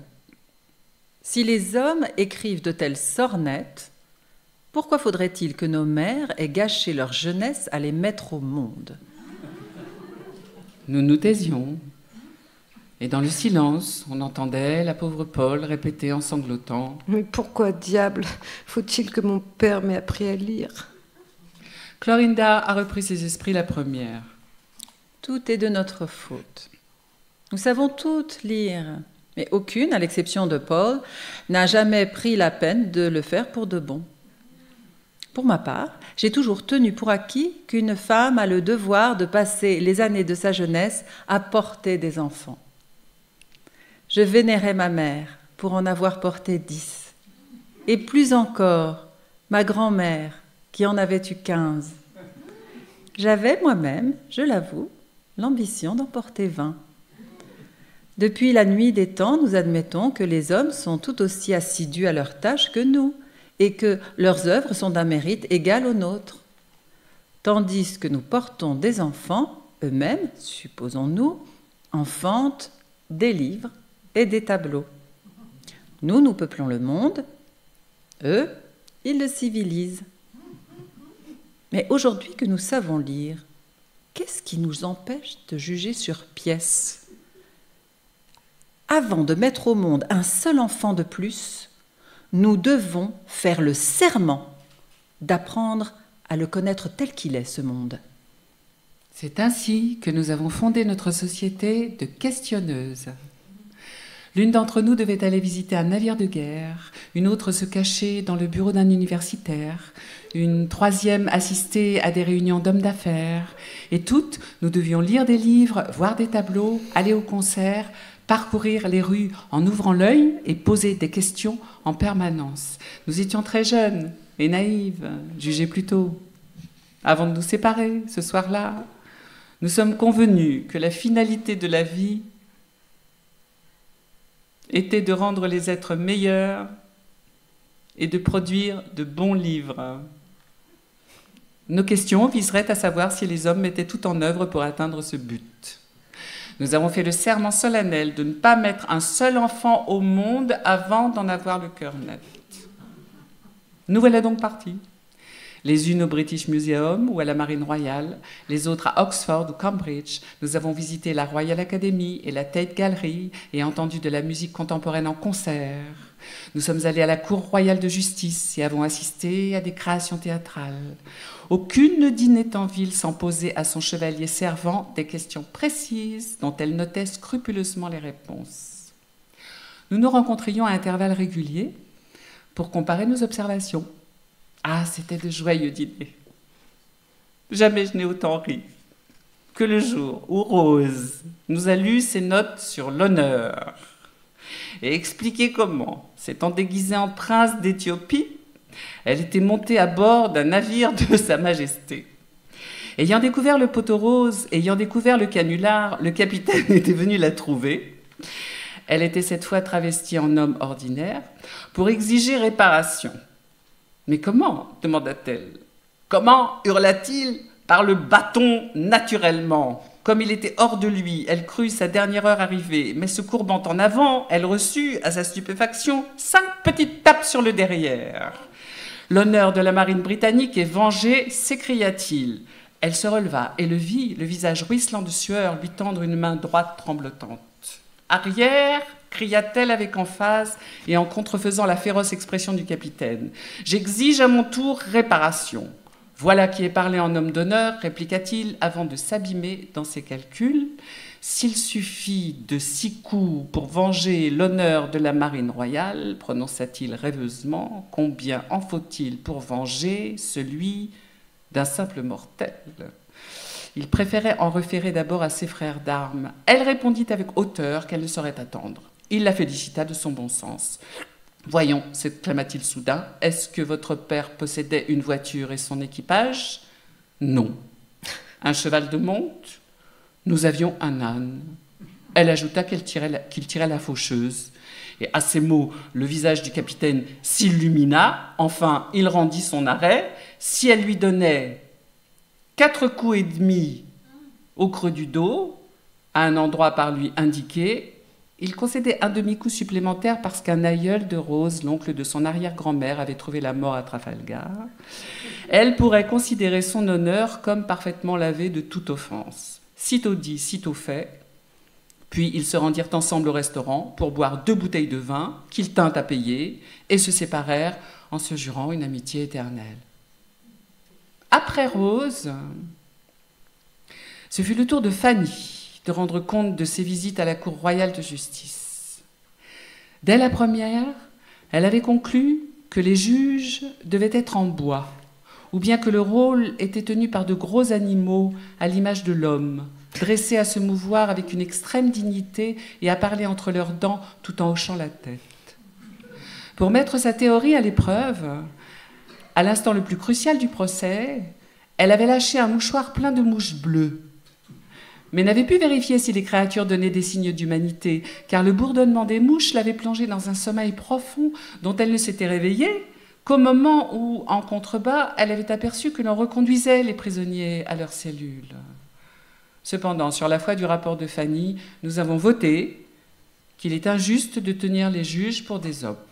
Si les hommes écrivent de telles sornettes, pourquoi faudrait-il que nos mères aient gâché leur jeunesse à les mettre au monde? Nous nous taisions. Et dans le silence, on entendait la pauvre Paul répéter en sanglotant « Mais pourquoi, diable, faut-il que mon père m'ait appris à lire ?» Clorinda a repris ses esprits la première. Tout est de notre faute. Nous savons toutes lire, mais aucune, à l'exception de Paul, n'a jamais pris la peine de le faire pour de bon. Pour ma part, j'ai toujours tenu pour acquis qu'une femme a le devoir de passer les années de sa jeunesse à porter des enfants. Je vénérais ma mère pour en avoir porté 10, et plus encore ma grand-mère qui en avait eu 15. J'avais moi-même, je l'avoue, l'ambition d'en porter 20. Depuis la nuit des temps, nous admettons que les hommes sont tout aussi assidus à leurs tâches que nous, et que leurs œuvres sont d'un mérite égal au nôtre. Tandis que nous portons des enfants, eux-mêmes, supposons-nous, enfantent des livres et des tableaux. Nous peuplons le monde, eux, ils le civilisent. Mais aujourd'hui que nous savons lire, qu'est-ce qui nous empêche de juger sur pièce? Avant de mettre au monde un seul enfant de plus, nous devons faire le serment d'apprendre à le connaître tel qu'il est, ce monde. C'est ainsi que nous avons fondé notre société de questionneuses. L'une d'entre nous devait aller visiter un navire de guerre, une autre se cacher dans le bureau d'un universitaire, une troisième assister à des réunions d'hommes d'affaires, et toutes, nous devions lire des livres, voir des tableaux, aller au concert, parcourir les rues en ouvrant l'œil et poser des questions en permanence. Nous étions très jeunes et naïves, jugées plus tôt. Avant de nous séparer, ce soir-là, nous sommes convenus que la finalité de la vie était de rendre les êtres meilleurs et de produire de bons livres. Nos questions viseraient à savoir si les hommes mettaient tout en œuvre pour atteindre ce but. Nous avons fait le serment solennel de ne pas mettre un seul enfant au monde avant d'en avoir le cœur net. Nous voilà donc partis. Les unes au British Museum ou à la Marine Royale, les autres à Oxford ou Cambridge. Nous avons visité la Royal Academy et la Tate Gallery et entendu de la musique contemporaine en concert. Nous sommes allés à la Cour royale de justice et avons assisté à des créations théâtrales. Aucune ne dînait en ville sans poser à son chevalier servant des questions précises dont elle notait scrupuleusement les réponses. Nous nous rencontrions à intervalles réguliers pour comparer nos observations. Ah, c'était de joyeux dîners. Jamais je n'ai autant ri que le jour où Rose nous a lu ses notes sur l'honneur et expliqué comment, s'étant déguisée en prince d'Éthiopie, elle était montée à bord d'un navire de Sa Majesté. Ayant découvert le poteau rose, ayant découvert le canular, le capitaine était venu la trouver. Elle était cette fois travestie en homme ordinaire pour exiger réparation. « Mais comment ?» demanda-t-elle. « Comment ?» hurla-t-il. « Par le bâton, naturellement. » Comme il était hors de lui, elle crut sa dernière heure arriver, mais se courbant en avant, elle reçut, à sa stupéfaction, 5 petites tapes sur le derrière. L'honneur de la marine britannique est vengé, s'écria-t-il. Elle se releva et le vit, le visage ruisselant de sueur, lui tendre une main droite tremblotante. « Arrière !» cria-t-elle avec emphase et en contrefaisant la féroce expression du capitaine. « J'exige à mon tour réparation. » « Voilà qui est parlé en homme d'honneur, répliqua-t-il avant de s'abîmer dans ses calculs. « S'il suffit de 6 coups pour venger l'honneur de la marine royale, prononça-t-il rêveusement, combien en faut-il pour venger celui d'un simple mortel ?» Il préférait en référer d'abord à ses frères d'armes. Elle répondit avec hauteur qu'elle ne saurait attendre. Il la félicita de son bon sens. « Voyons, s'exclama-t-il soudain, est-ce que votre père possédait une voiture et son équipage ? » ?»« Non. »« Un cheval de monte ? » ?»« Nous avions un âne. » Elle ajouta qu'il tirait la faucheuse. Et à ces mots, le visage du capitaine s'illumina. Enfin, il rendit son arrêt. Si elle lui donnait 4 coups et demi au creux du dos, à un endroit par lui indiqué, il concédait un demi-coup supplémentaire parce qu'un aïeul de Rose, l'oncle de son arrière-grand-mère, avait trouvé la mort à Trafalgar. Elle pourrait considérer son honneur comme parfaitement lavé de toute offense. Sitôt dit, sitôt fait. Puis ils se rendirent ensemble au restaurant pour boire 2 bouteilles de vin qu'ils tinrent à payer et se séparèrent en se jurant une amitié éternelle. Après Rose, ce fut le tour de Fanny de rendre compte de ses visites à la Cour royale de justice. Dès la première, elle avait conclu que les juges devaient être en bois, ou bien que le rôle était tenu par de gros animaux à l'image de l'homme, dressés à se mouvoir avec une extrême dignité et à parler entre leurs dents tout en hochant la tête. Pour mettre sa théorie à l'épreuve, à l'instant le plus crucial du procès, elle avait lâché un mouchoir plein de mouches bleues, mais n'avait pu vérifier si les créatures donnaient des signes d'humanité, car le bourdonnement des mouches l'avait plongée dans un sommeil profond dont elle ne s'était réveillée qu'au moment où, en contrebas, elle avait aperçu que l'on reconduisait les prisonniers à leurs cellules. Cependant, sur la foi du rapport de Fanny, nous avons voté qu'il est injuste de tenir les juges pour des hommes.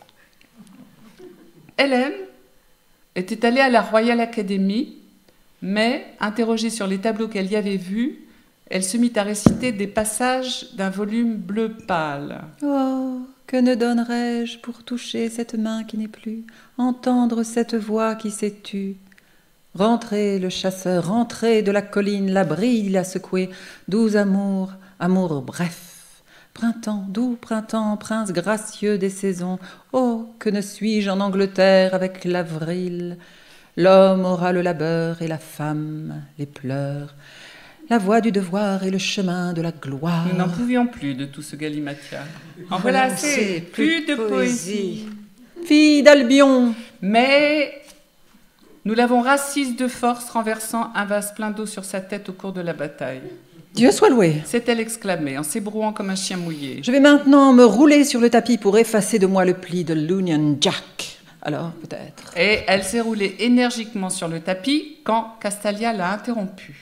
Hélène était allée à la Royal Academy, mais, interrogée sur les tableaux qu'elle y avait vus, elle se mit à réciter des passages d'un volume bleu pâle. « Oh, que ne donnerais-je pour toucher cette main qui n'est plus, entendre cette voix qui s'est tue. Rentrez, le chasseur, rentrez de la colline, la brille a secoué, doux amour, amour bref. Printemps, doux printemps, prince gracieux des saisons, oh, que ne suis-je en Angleterre avec l'avril. L'homme aura le labeur et la femme les pleurs. La voie du devoir et le chemin de la gloire. » Nous n'en pouvions plus de tout ce galimatia. En voilà assez, plus de poésie. Fille d'Albion. Mais nous l'avons rassise de force, renversant un vase plein d'eau sur sa tête au cours de la bataille. Dieu soit loué. S'est-elle exclamée, en s'ébrouant comme un chien mouillé. Je vais maintenant me rouler sur le tapis pour effacer de moi le pli de l'Union Jack. Alors, peut-être. Et elle s'est roulée énergiquement sur le tapis quand Castalia l'a interrompue.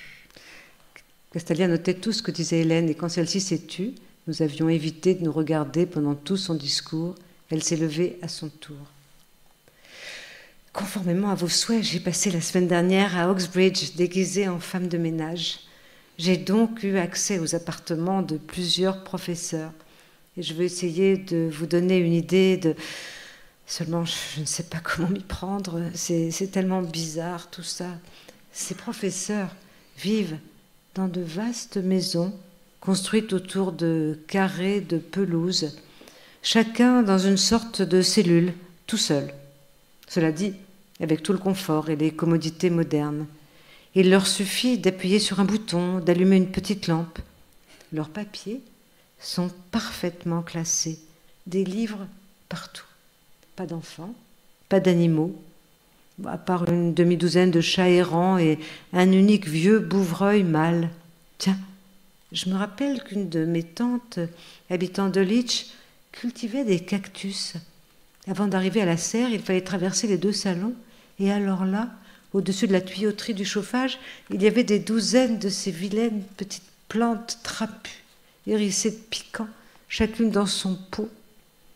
Castalia notait tout ce que disait Hélène, et quand celle-ci s'est tue, nous avions évité de nous regarder pendant tout son discours. Elle s'est levée à son tour. Conformément à vos souhaits, j'ai passé la semaine dernière à Oxbridge, déguisée en femme de ménage. J'ai donc eu accès aux appartements de plusieurs professeurs. Et je veux essayer de vous donner une idée de... Seulement, je ne sais pas comment m'y prendre. C'est tellement bizarre, tout ça. Ces professeurs vivent dans de vastes maisons construites autour de carrés de pelouse, chacun dans une sorte de cellule, tout seul. Cela dit, avec tout le confort et les commodités modernes. Il leur suffit d'appuyer sur un bouton, d'allumer une petite lampe. Leurs papiers sont parfaitement classés, des livres partout. Pas d'enfants, pas d'animaux, à part une demi-douzaine de chats errants et un unique vieux bouvreuil mâle. Tiens, je me rappelle qu'une de mes tantes, habitant Dulwich, cultivait des cactus. Avant d'arriver à la serre, il fallait traverser les 2 salons, et alors là, au-dessus de la tuyauterie du chauffage, il y avait des douzaines de ces vilaines petites plantes trapues, hérissées de piquants, chacune dans son pot.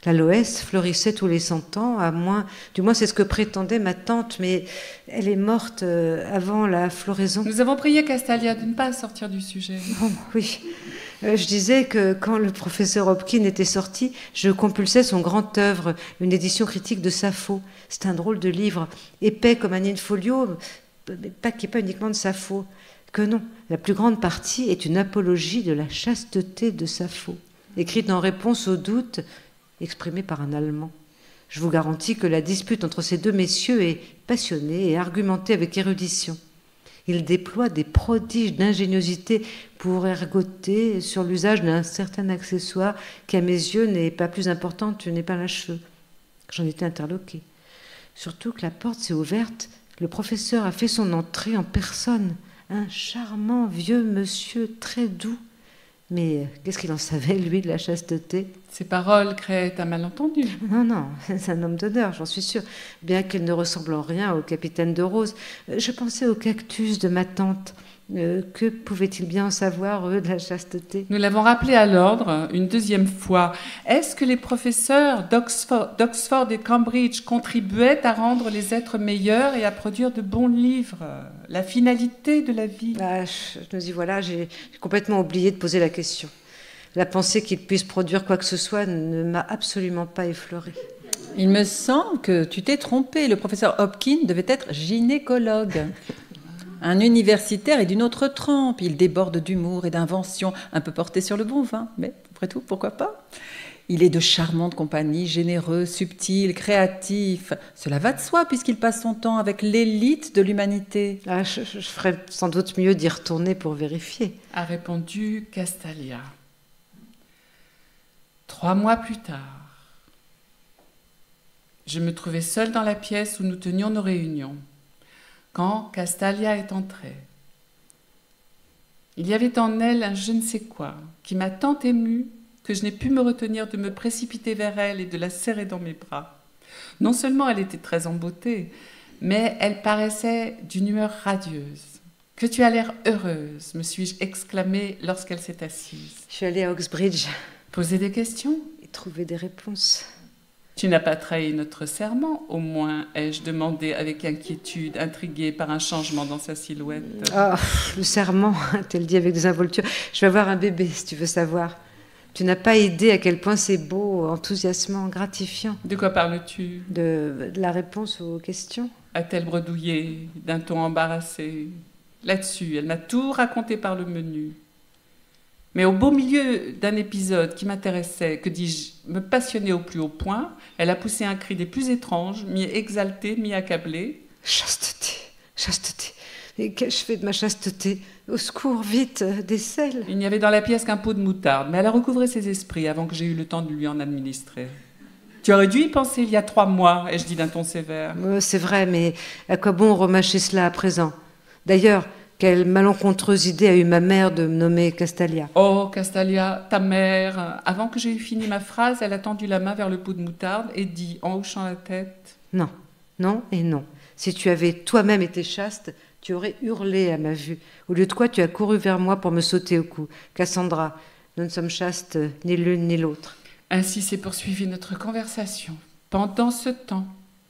L'aloès fleurissait tous les 100 ans, du moins c'est ce que prétendait ma tante, mais elle est morte avant la floraison. Nous avons prié Castalia de ne pas sortir du sujet. Oh, oui. Je disais que quand le professeur Hopkins était sorti, je compulsais son grand œuvre, une édition critique de Sappho. C'est un drôle de livre, épais comme un in-folio, mais qui n'est pas uniquement de Sappho. Que non, la plus grande partie est une apologie de la chasteté de Sappho, écrite en réponse aux doutes exprimés par un Allemand. Je vous garantis que la dispute entre ces deux messieurs est passionnée et argumentée avec érudition. Ils déploient des prodiges d'ingéniosité pour ergoter sur l'usage d'un certain accessoire qui, à mes yeux, n'est pas plus important qu'une épingle à cheveux. J'en étais interloquée. Surtout que la porte s'est ouverte, le professeur a fait son entrée en personne. Un charmant vieux monsieur très doux. Mais qu'est-ce qu'il en savait, lui, de la chasteté? Ces paroles créaient un malentendu. Non, c'est un homme d'honneur, j'en suis sûre, bien qu'il ne ressemble en rien au capitaine de Rose. Je pensais au cactus de ma tante. Que pouvaient-ils bien en savoir, eux, de la chasteté? Nous l'avons rappelé à l'ordre une deuxième fois. Est-ce que les professeurs d'Oxford et Cambridge contribuaient à rendre les êtres meilleurs et à produire de bons livres? La finalité de la vie? Je me dis, voilà, j'ai complètement oublié de poser la question. La pensée qu'ils puissent produire quoi que ce soit ne m'a absolument pas effleurée. Il me semble que tu t'es trompé. Le professeur Hopkins devait être gynécologue. Un universitaire est d'une autre trempe. Il déborde d'humour et d'invention, un peu porté sur le bon vin. Mais après tout, pourquoi pas? Il est de charmante compagnie, généreux, subtil, créatif. Cela va de soi puisqu'il passe son temps avec l'élite de l'humanité. Je ferais sans doute mieux d'y retourner pour vérifier, a répondu Castalia. 3 mois plus tard, je me trouvais seule dans la pièce où nous tenions nos réunions, quand Castalia est entrée. Il y avait en elle un je ne sais quoi qui m'a tant émue que je n'ai pu me retenir de me précipiter vers elle et de la serrer dans mes bras. Non seulement elle était très en beauté, mais elle paraissait d'une humeur radieuse. « Que tu as l'air heureuse !» me suis-je exclamée lorsqu'elle s'est assise. Je suis allée à Oxbridge. Poser des questions et trouver des réponses. Tu n'as pas trahi notre serment, au moins, ai-je demandé avec inquiétude, intriguée par un changement dans sa silhouette. Oh, le serment, a-t-elle dit avec désinvolture. Je vais avoir un bébé, si tu veux savoir. Tu n'as pas idée à quel point c'est beau, enthousiasmant, gratifiant. De quoi parles-tu? De la réponse aux questions. A-t-elle bredouillé, d'un ton embarrassé? Là-dessus, elle m'a tout raconté par le menu. Mais au beau milieu d'un épisode qui m'intéressait, que dis-je, me passionnait au plus haut point, elle a poussé un cri des plus étranges, mi-exalté, mi-accablé. Chasteté, chasteté. Et qu'ai-je fait de ma chasteté? Au secours, vite, des sels. Il n'y avait dans la pièce qu'un pot de moutarde, mais elle a recouvré ses esprits avant que j'aie eu le temps de lui en administrer. Tu aurais dû y penser il y a 3 mois, ai-je dit d'un ton sévère. C'est vrai, mais à quoi bon remâcher cela à présent? D'ailleurs, quelle malencontreuse idée a eu ma mère de me nommer Castalia. Oh, Castalia, ta mère. Avant que j'aie eu fini ma phrase, elle a tendu la main vers le pot de moutarde et dit, en hochant la tête... Non, non et non. Si tu avais toi-même été chaste, tu aurais hurlé à ma vue. Au lieu de quoi, tu as couru vers moi pour me sauter au cou. Cassandra, nous ne sommes chastes ni l'une ni l'autre. Ainsi s'est poursuivie notre conversation. Pendant ce temps,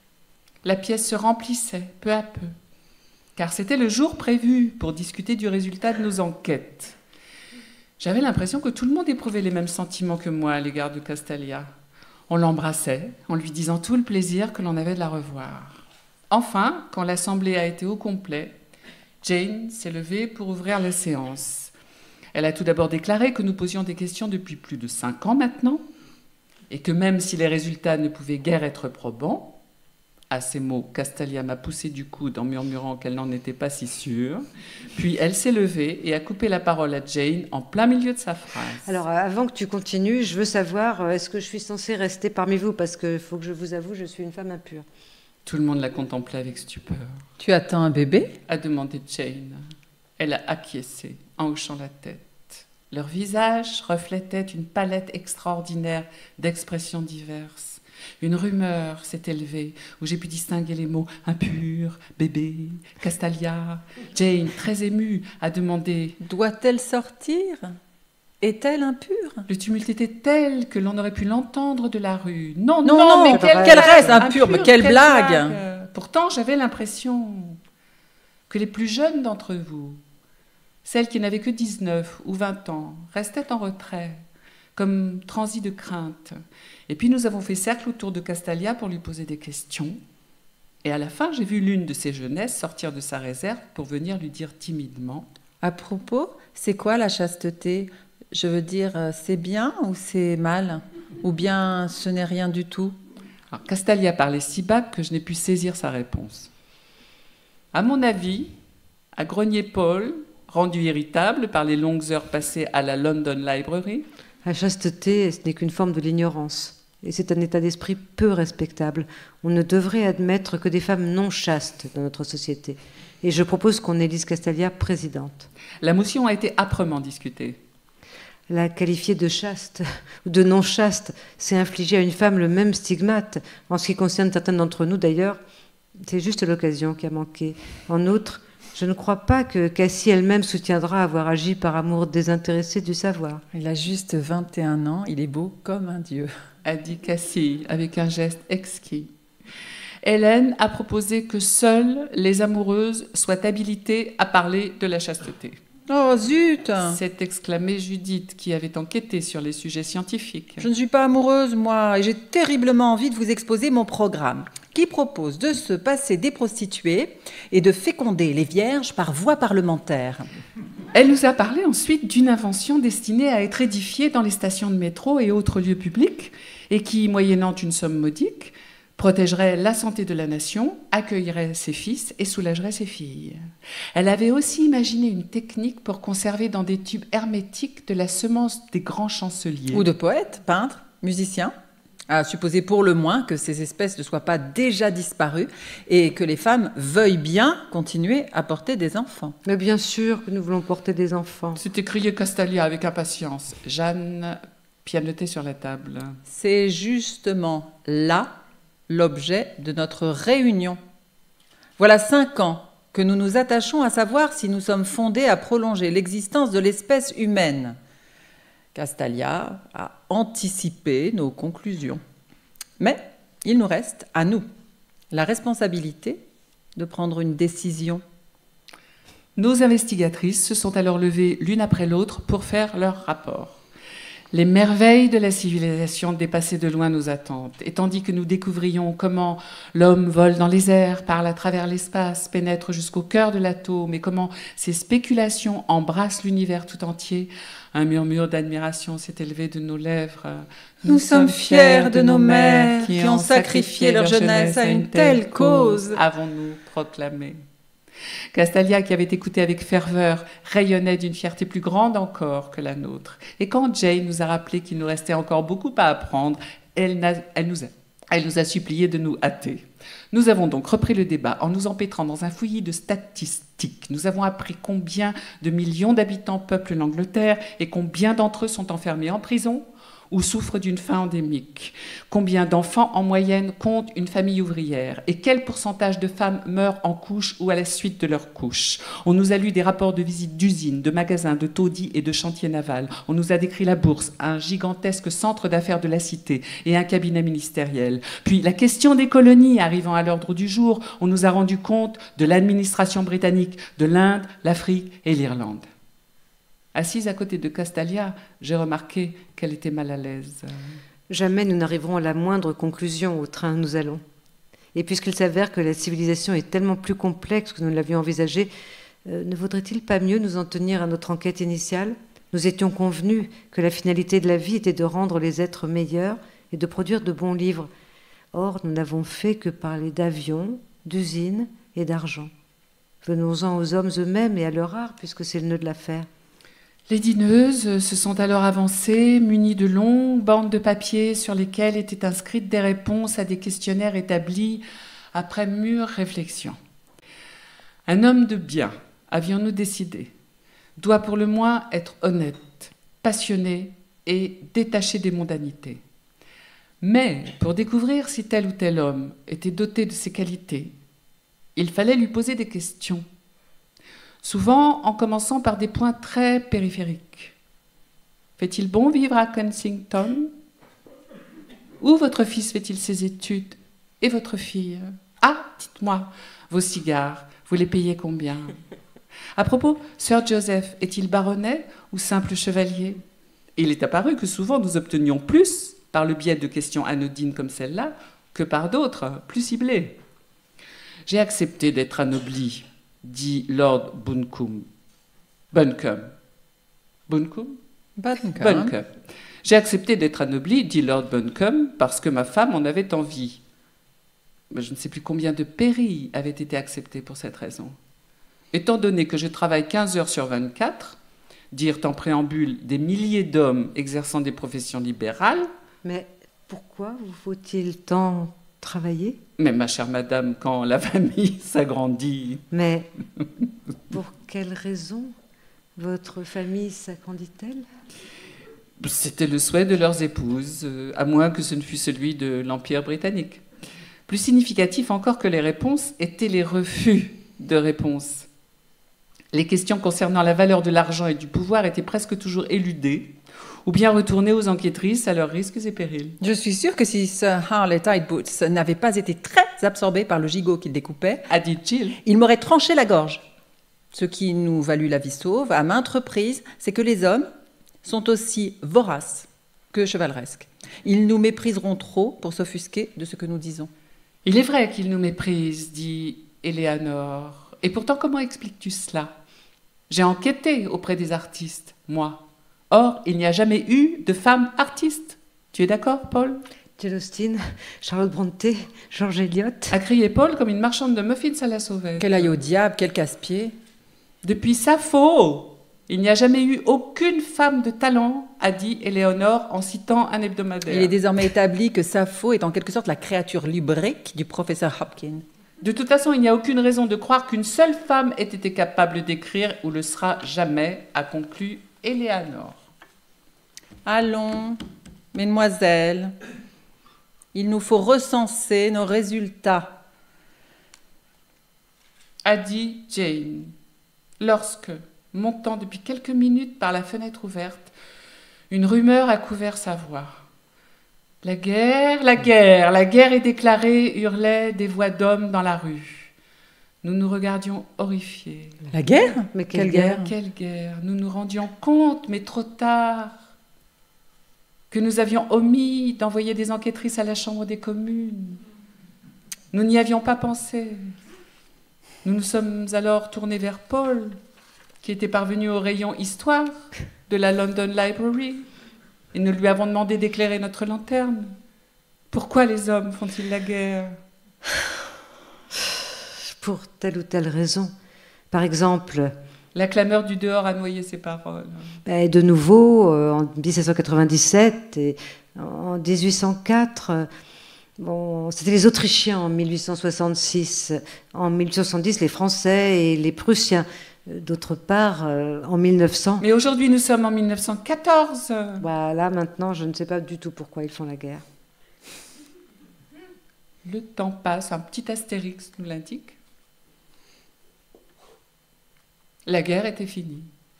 la pièce se remplissait peu à peu, car c'était le jour prévu pour discuter du résultat de nos enquêtes. J'avais l'impression que tout le monde éprouvait les mêmes sentiments que moi à l'égard de Castalia. On l'embrassait, en lui disant tout le plaisir que l'on avait de la revoir. Enfin, quand l'assemblée a été au complet, Jane s'est levée pour ouvrir la séance. Elle a tout d'abord déclaré que nous posions des questions depuis plus de 5 ans maintenant, et que même si les résultats ne pouvaient guère être probants, à ces mots, Castalia m'a poussé du coude en murmurant qu'elle n'en était pas si sûre. Puis elle s'est levée et a coupé la parole à Jane en plein milieu de sa phrase. Alors, avant que tu continues, je veux savoir, est-ce que je suis censée rester parmi vous? Parce qu'il faut que je vous avoue, je suis une femme impure. Tout le monde la contemplait avec stupeur. Tu attends un bébé? A demandé Jane. Elle a acquiescé en hochant la tête. Leur visage reflétait une palette extraordinaire d'expressions diverses. Une rumeur s'est élevée où j'ai pu distinguer les mots impur, bébé, Castalia. Jane, très émue, a demandé: doit-elle sortir? est-elle impure? Le tumulte était tel que l'on aurait pu l'entendre de la rue. Non, mais quelle reste impure, mais quelle blague. Pourtant, j'avais l'impression que les plus jeunes d'entre vous, celles qui n'avaient que 19 ou 20 ans, restaient en retrait, comme transis de crainte. Et puis nous avons fait cercle autour de Castalia pour lui poser des questions. Et à la fin, j'ai vu l'une de ces jeunesses sortir de sa réserve pour venir lui dire timidement: à propos, c'est quoi la chasteté? Je veux dire, c'est bien ou c'est mal? Ou bien ce n'est rien du tout? Alors, Castalia parlait si bas que je n'ai pu saisir sa réponse. À mon avis, à Grenier-Paul, rendu irritable par les longues heures passées à la London Library, la chasteté, ce n'est qu'une forme de l'ignorance. Et c'est un état d'esprit peu respectable. On ne devrait admettre que des femmes non chastes dans notre société. Et je propose qu'on élise Castalia présidente. La motion a été âprement discutée. La qualifier de chaste ou de non chaste, c'est infliger à une femme le même stigmate. En ce qui concerne certaines d'entre nous d'ailleurs, c'est juste l'occasion qui a manqué. En outre, je ne crois pas que Cassie elle-même soutiendra avoir agi par amour désintéressé du savoir. Il a juste 21 ans, il est beau comme un dieu, a dit Cassie avec un geste exquis. Hélène a proposé que seules les amoureuses soient habilitées à parler de la chasteté. Oh zut! S'est exclamée Judith, qui avait enquêté sur les sujets scientifiques. Je ne suis pas amoureuse, moi, et j'ai terriblement envie de vous exposer mon programme, qui propose de se passer des prostituées et de féconder les vierges par voie parlementaire. Elle nous a parlé ensuite d'une invention destinée à être édifiée dans les stations de métro et autres lieux publics, et qui, moyennant une somme modique, protégerait la santé de la nation, accueillerait ses fils et soulagerait ses filles. Elle avait aussi imaginé une technique pour conserver dans des tubes hermétiques de la semence des grands chanceliers. Ou de poètes, peintres, musiciens. À supposer pour le moins que ces espèces ne soient pas déjà disparues et que les femmes veuillent bien continuer à porter des enfants. Mais bien sûr que nous voulons porter des enfants. S'est écrié Castalia avec impatience. Jeanne pianotait sur la table. C'est justement là l'objet de notre réunion. Voilà 5 ans que nous nous attachons à savoir si nous sommes fondés à prolonger l'existence de l'espèce humaine. Castalia a anticipé nos conclusions. Mais il nous reste, à nous, la responsabilité de prendre une décision. Nos investigatrices se sont alors levées l'une après l'autre pour faire leur rapport. Les merveilles de la civilisation dépassaient de loin nos attentes, et tandis que nous découvrions comment l'homme vole dans les airs, parle à travers l'espace, pénètre jusqu'au cœur de l'atome, et comment ces spéculations embrassent l'univers tout entier, un murmure d'admiration s'est élevé de nos lèvres. Nous sommes fiers de nos mères qui ont sacrifié leur jeunesse à une telle cause, avons-nous proclamé. Castalia, qui avait écouté avec ferveur, rayonnait d'une fierté plus grande encore que la nôtre. Et quand Jane nous a rappelé qu'il nous restait encore beaucoup à apprendre, elle nous a supplié de nous hâter. Nous avons donc repris le débat en nous empêtrant dans un fouillis de statistiques. Nous avons appris combien de millions d'habitants peuplent l'Angleterre et combien d'entre eux sont enfermés en prison ou souffrent d'une faim endémique. Combien d'enfants en moyenne compte une famille ouvrière et quel pourcentage de femmes meurent en couche ou à la suite de leur couche. On nous a lu des rapports de visite d'usines, de magasins, de taudis et de chantiers navals. On nous a décrit la bourse, un gigantesque centre d'affaires de la cité et un cabinet ministériel. Puis la question des colonies arrivant à l'ordre du jour, on nous a rendu compte de l'administration britannique, de l'Inde, l'Afrique et l'Irlande. Assise à côté de Castalia, j'ai remarqué qu'elle était mal à l'aise. Jamais nous n'arriverons à la moindre conclusion au train où nous allons. Et puisqu'il s'avère que la civilisation est tellement plus complexe que nous l'avions envisagé, ne vaudrait-il pas mieux nous en tenir à notre enquête initiale? Nous étions convenus que la finalité de la vie était de rendre les êtres meilleurs et de produire de bons livres. Or, nous n'avons fait que parler d'avions, d'usines et d'argent. Venons-en aux hommes eux-mêmes et à leur art, puisque c'est le nœud de l'affaire. Les dîneuses se sont alors avancées, munies de longues bandes de papier sur lesquelles étaient inscrites des réponses à des questionnaires établis après mûre réflexion. Un homme de bien, avions-nous décidé, doit pour le moins être honnête, passionné et détaché des mondanités. Mais pour découvrir si tel ou tel homme était doté de ces qualités, il fallait lui poser des questions. Souvent en commençant par des points très périphériques. Fait-il bon vivre à Kensington? Où votre fils fait-il ses études? Et votre fille? Ah, dites-moi, vos cigares, vous les payez combien? À propos, Sir Joseph est-il baronnet ou simple chevalier? Il est apparu que souvent nous obtenions plus par le biais de questions anodines comme celle-là que par d'autres, plus ciblées. J'ai accepté d'être anobli, dit Lord Buncombe. Buncombe. Buncombe? Buncombe. J'ai accepté d'être anobli, dit Lord Buncombe, parce que ma femme en avait envie. Mais je ne sais plus combien de périls avaient été acceptés pour cette raison. Étant donné que je travaille 15 heures sur 24, dirent en préambule des milliers d'hommes exerçant des professions libérales. Mais pourquoi vous faut-il tant travailler? Mais ma chère madame, quand la famille s'agrandit... Mais pour quelle raison votre famille s'agrandit-elle? C'était le souhait de leurs épouses, à moins que ce ne fût celui de l'Empire britannique. Plus significatif encore que les réponses étaient les refus de réponses. Les questions concernant la valeur de l'argent et du pouvoir étaient presque toujours éludées, ou bien retournées aux enquêtrices à leurs risques et périls. Je suis sûre que si Sir Harley Tideboots n'avait pas été très absorbé par le gigot qu'il découpait, A dit Jill. il m'aurait tranché la gorge. Ce qui nous valut la vie sauve à maintes reprises, c'est que les hommes sont aussi voraces que chevaleresques. Ils nous mépriseront trop pour s'offusquer de ce que nous disons. Il est vrai qu'ils nous méprisent, dit Éléanore. Et pourtant, comment expliques-tu cela? J'ai enquêté auprès des artistes, moi. Or, il n'y a jamais eu de femme artiste. Tu es d'accord, Paul? Jane Austen, Charlotte Brontë, George Eliot. A crié Paul comme une marchande de muffins à la sauvette. Quel aille au diable, quel casse-pied. Depuis Sappho, il n'y a jamais eu aucune femme de talent, a dit Éléonore en citant un hebdomadaire. Il est désormais établi que Sappho est en quelque sorte la créature lubrique du professeur Hopkins. De toute façon, il n'y a aucune raison de croire qu'une seule femme ait été capable d'écrire ou le sera jamais, a conclu Éléonore. Allons, mesdemoiselles, il nous faut recenser nos résultats, A dit Jane, lorsque, montant depuis quelques minutes par la fenêtre ouverte, une rumeur a couvert sa voix. La guerre, la guerre, la guerre est déclarée, hurlaient des voix d'hommes dans la rue. Nous nous regardions horrifiés. La guerre? Mais quelle guerre? Quelle guerre? Nous nous rendions compte, mais trop tard, que nous avions omis d'envoyer des enquêtrices à la Chambre des communes. Nous n'y avions pas pensé. Nous nous sommes alors tournés vers Paul, qui était parvenu au rayon Histoire de la London Library, et nous lui avons demandé d'éclairer notre lanterne. Pourquoi les hommes font-ils la guerre? Pour telle ou telle raison. Par exemple... La clameur du dehors a noyé ses paroles. De nouveau, en 1797 et en 1804... Bon, c'était les Autrichiens en 1866, en 1870 les Français et les Prussiens, d'autre part en 1900. Mais aujourd'hui nous sommes en 1914. Là maintenant je ne sais pas du tout pourquoi ils font la guerre. Le temps passe, un petit astérix nous l'indique. La guerre était finie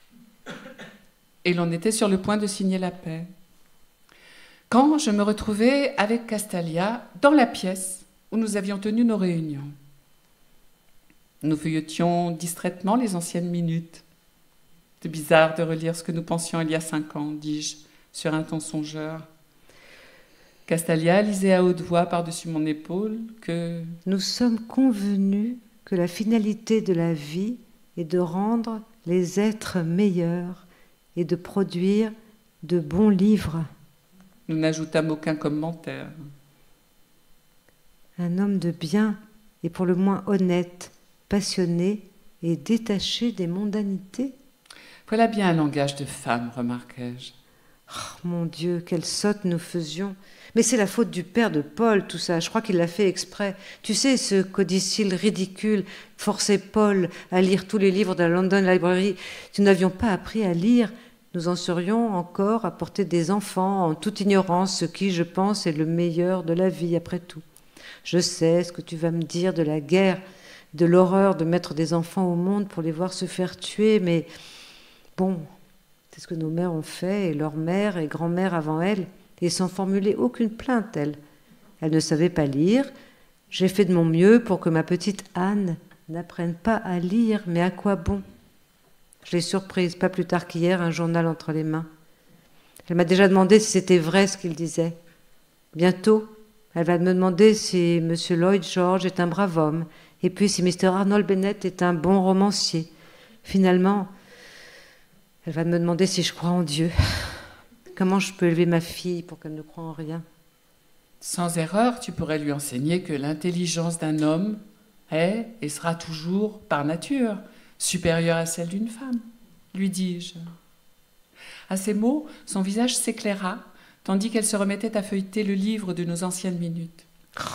et l'on était sur le point de signer la paix. Quand je me retrouvais avec Castalia dans la pièce où nous avions tenu nos réunions. Nous feuilletions distraitement les anciennes minutes. C'est bizarre de relire ce que nous pensions il y a 5 ans, dis-je, sur un ton songeur. Castalia lisait à haute voix par-dessus mon épaule que... Nous sommes convenus que la finalité de la vie est de rendre les êtres meilleurs et de produire de bons livres. Nous n'ajoutâmes aucun commentaire. Un homme de bien est pour le moins honnête, passionné et détaché des mondanités. Voilà bien un langage de femme, remarquai-je. Oh, mon Dieu, quelle sotte nous faisions. Mais c'est la faute du père de Paul, tout ça. Je crois qu'il l'a fait exprès. Tu sais, ce codicille ridicule forçait Paul à lire tous les livres de la London Library. Si nous n'avions pas appris à lire, nous en serions encore à porter des enfants en toute ignorance, ce qui, je pense, est le meilleur de la vie, après tout. Je sais ce que tu vas me dire de la guerre, de l'horreur de mettre des enfants au monde pour les voir se faire tuer, mais bon, C'est ce que nos mères ont fait, et leurs mères et grand-mères avant elles, et sans formuler aucune plainte, elles. Elles ne savaient pas lire. J'ai fait de mon mieux pour que ma petite Anne n'apprenne pas à lire, mais à quoi bon? Je l'ai surprise, pas plus tard qu'hier, un journal entre les mains. Elle m'a déjà demandé si c'était vrai ce qu'il disait. Bientôt, elle va me demander si M. Lloyd George est un brave homme, et puis si Mr. Arnold Bennett est un bon romancier. Finalement, elle va me demander si je crois en Dieu. Comment je peux élever ma fille pour qu'elle ne croie en rien? Sans erreur, tu pourrais lui enseigner que l'intelligence d'un homme est et sera toujours, par nature, supérieure à celle d'une femme, lui dis-je. À ces mots, son visage s'éclaira, tandis qu'elle se remettait à feuilleter le livre de nos anciennes minutes.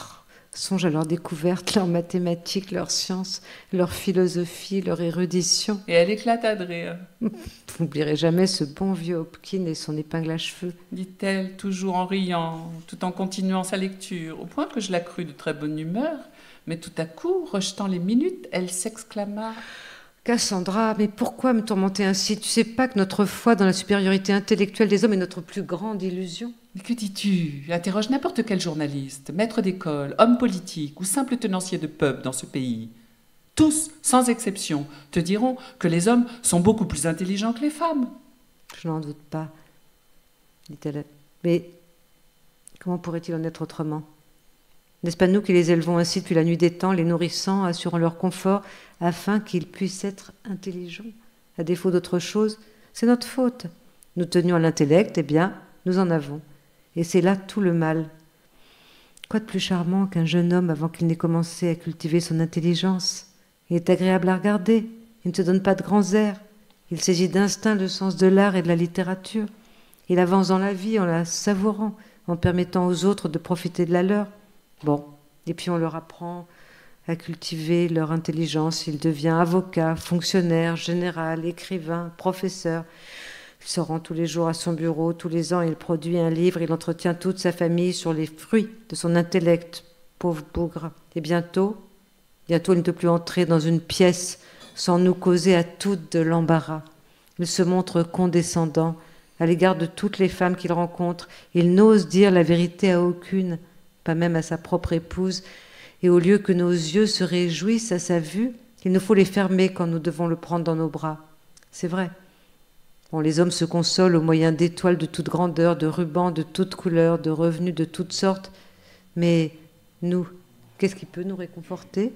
Songe à leurs découvertes, leurs mathématiques, leurs sciences, leur philosophie, leur érudition. Et elle éclata de rire. Vous n'oublierez jamais ce bon vieux Hopkins et son épingle à cheveux, dit-elle, toujours en riant, tout en continuant sa lecture, au point que je la crus de très bonne humeur, mais tout à coup, rejetant les minutes, elle s'exclama: Cassandra, mais pourquoi me tourmenter ainsi? Tu sais pas que notre foi dans la supériorité intellectuelle des hommes est notre plus grande illusion? Mais que dis-tu? Interroge n'importe quel journaliste, maître d'école, homme politique ou simple tenancier de peuple dans ce pays. Tous, sans exception, te diront que les hommes sont beaucoup plus intelligents que les femmes. Je n'en doute pas, dit-elle. Mais comment pourrait-il en être autrement? N'est-ce pas nous qui les élevons ainsi depuis la nuit des temps, les nourrissant, assurant leur confort, afin qu'ils puissent être intelligents? À défaut d'autre chose, c'est notre faute. Nous tenions à l'intellect, eh bien, nous en avons. Et c'est là tout le mal. Quoi de plus charmant qu'un jeune homme avant qu'il n'ait commencé à cultiver son intelligence? Il est agréable à regarder, il ne se donne pas de grands airs, il saisit d'instinct le sens de l'art et de la littérature. Il avance dans la vie en la savourant, en permettant aux autres de profiter de la leur. Bon, et puis on leur apprend à cultiver leur intelligence. Il devient avocat, fonctionnaire, général, écrivain, professeur. Il se rend tous les jours à son bureau, tous les ans il produit un livre, il entretient toute sa famille sur les fruits de son intellect, pauvre bougre. Et bientôt il ne peut plus entrer dans une pièce sans nous causer à toutes de l'embarras. Il se montre condescendant à l'égard de toutes les femmes qu'il rencontre. Il n'ose dire la vérité à aucune, pas même à sa propre épouse, et au lieu que nos yeux se réjouissent à sa vue, il nous faut les fermer quand nous devons le prendre dans nos bras. C'est vrai. Bon, les hommes se consolent au moyen d'étoiles de toute grandeur, de rubans de toutes couleurs, de revenus de toutes sortes. Mais nous, qu'est-ce qui peut nous réconforter?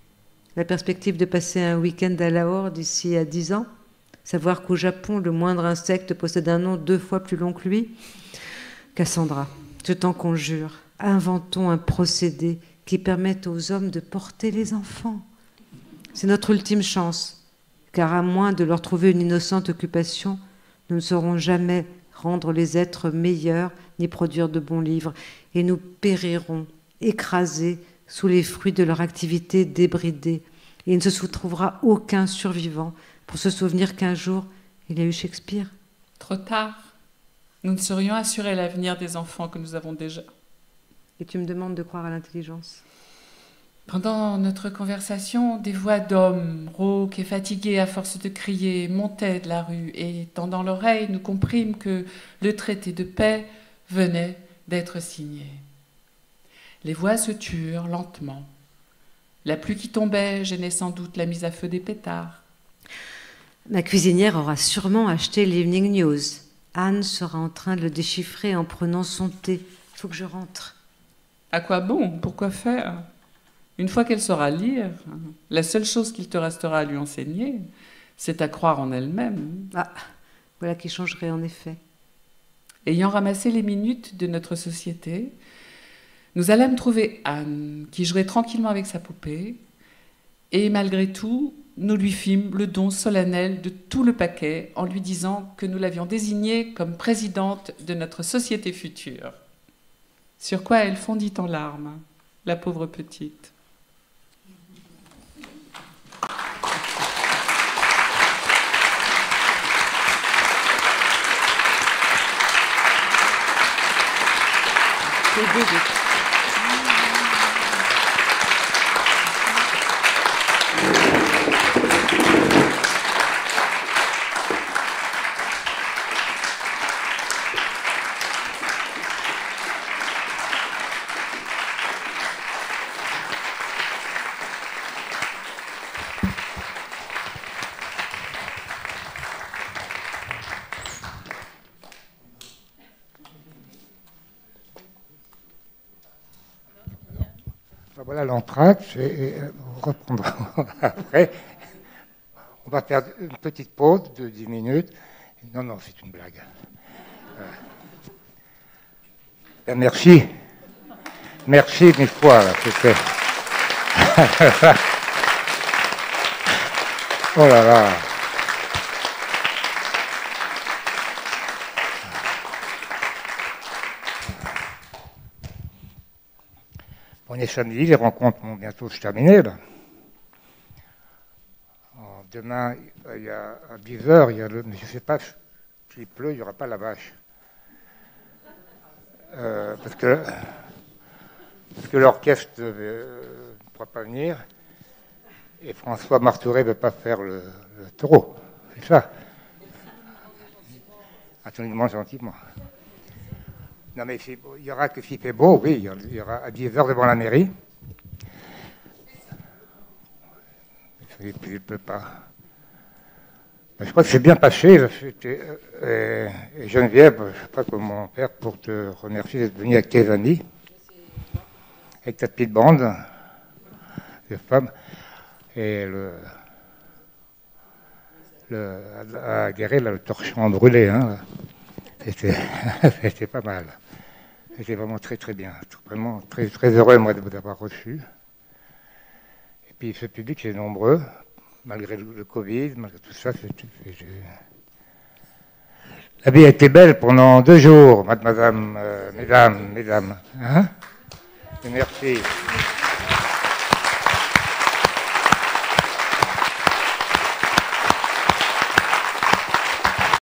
La perspective de passer un week-end à Lahore d'ici à 10 ans? Savoir qu'au Japon, le moindre insecte possède un nom 2 fois plus long que lui? Cassandra, je t'en conjure, inventons un procédé qui permette aux hommes de porter les enfants. C'est notre ultime chance, car à moins de leur trouver une innocente occupation, nous ne saurons jamais rendre les êtres meilleurs ni produire de bons livres, et nous périrons, écrasés sous les fruits de leur activité débridée, et il ne se trouvera aucun survivant pour se souvenir qu'un jour, il y a eu Shakespeare. Trop tard. Nous ne saurions assurer l'avenir des enfants que nous avons déjà. Et tu me demandes de croire à l'intelligence. Pendant notre conversation, des voix d'hommes, rauques et fatigués à force de crier, montaient de la rue, et, tendant l'oreille, nous comprîmes que le traité de paix venait d'être signé. Les voix se turent lentement. La pluie qui tombait gênait sans doute la mise à feu des pétards. Ma cuisinière aura sûrement acheté l'Evening News. Anne sera en train de le déchiffrer en prenant son thé. Il faut que je rentre. À quoi bon? Pourquoi faire? Une fois qu'elle saura lire, la seule chose qu'il te restera à lui enseigner, c'est à croire en elle-même. Ah, voilà qui changerait en effet. Ayant ramassé les minutes de notre société, nous allâmes trouver Anne, qui jouait tranquillement avec sa poupée, et malgré tout, nous lui fîmes le don solennel de tout le paquet en lui disant que nous l'avions désignée comme présidente de notre société future. Sur quoi elle fondit en larmes, la pauvre petite. voilà l'entracte, et on reprendra après. On va faire une petite pause de 10 minutes. Non, non, c'est une blague. Merci. Merci mille fois. C'était... Oh là là. On est samedi, les rencontres vont bientôt se terminer, là. Demain, il y a à 10h, mais je ne sais pas s'il pleut, il n'y aura pas la vache. Parce que l'orchestre ne pourra pas venir et François Martouret ne veut pas faire le taureau. C'est ça. Attendez-moi gentiment. Non, mais il y aura que s'il fait beau, oui, il y aura à 10h devant la mairie. Et puis, il ne peut pas. Mais je crois que c'est bien passé. Et Geneviève, je ne sais pas comment faire pour te remercier d'être venue avec tes amis, avec ta petite bande de femmes. Et à Guéret, le torchon brûlé, hein, c'était pas mal. C'était vraiment très très bien. Vraiment très, très heureux, moi, de vous avoir reçu. Et puis ce public est nombreux, malgré le Covid, malgré tout ça. La vie a été belle pendant 2 jours, mesdames. Hein? Et merci.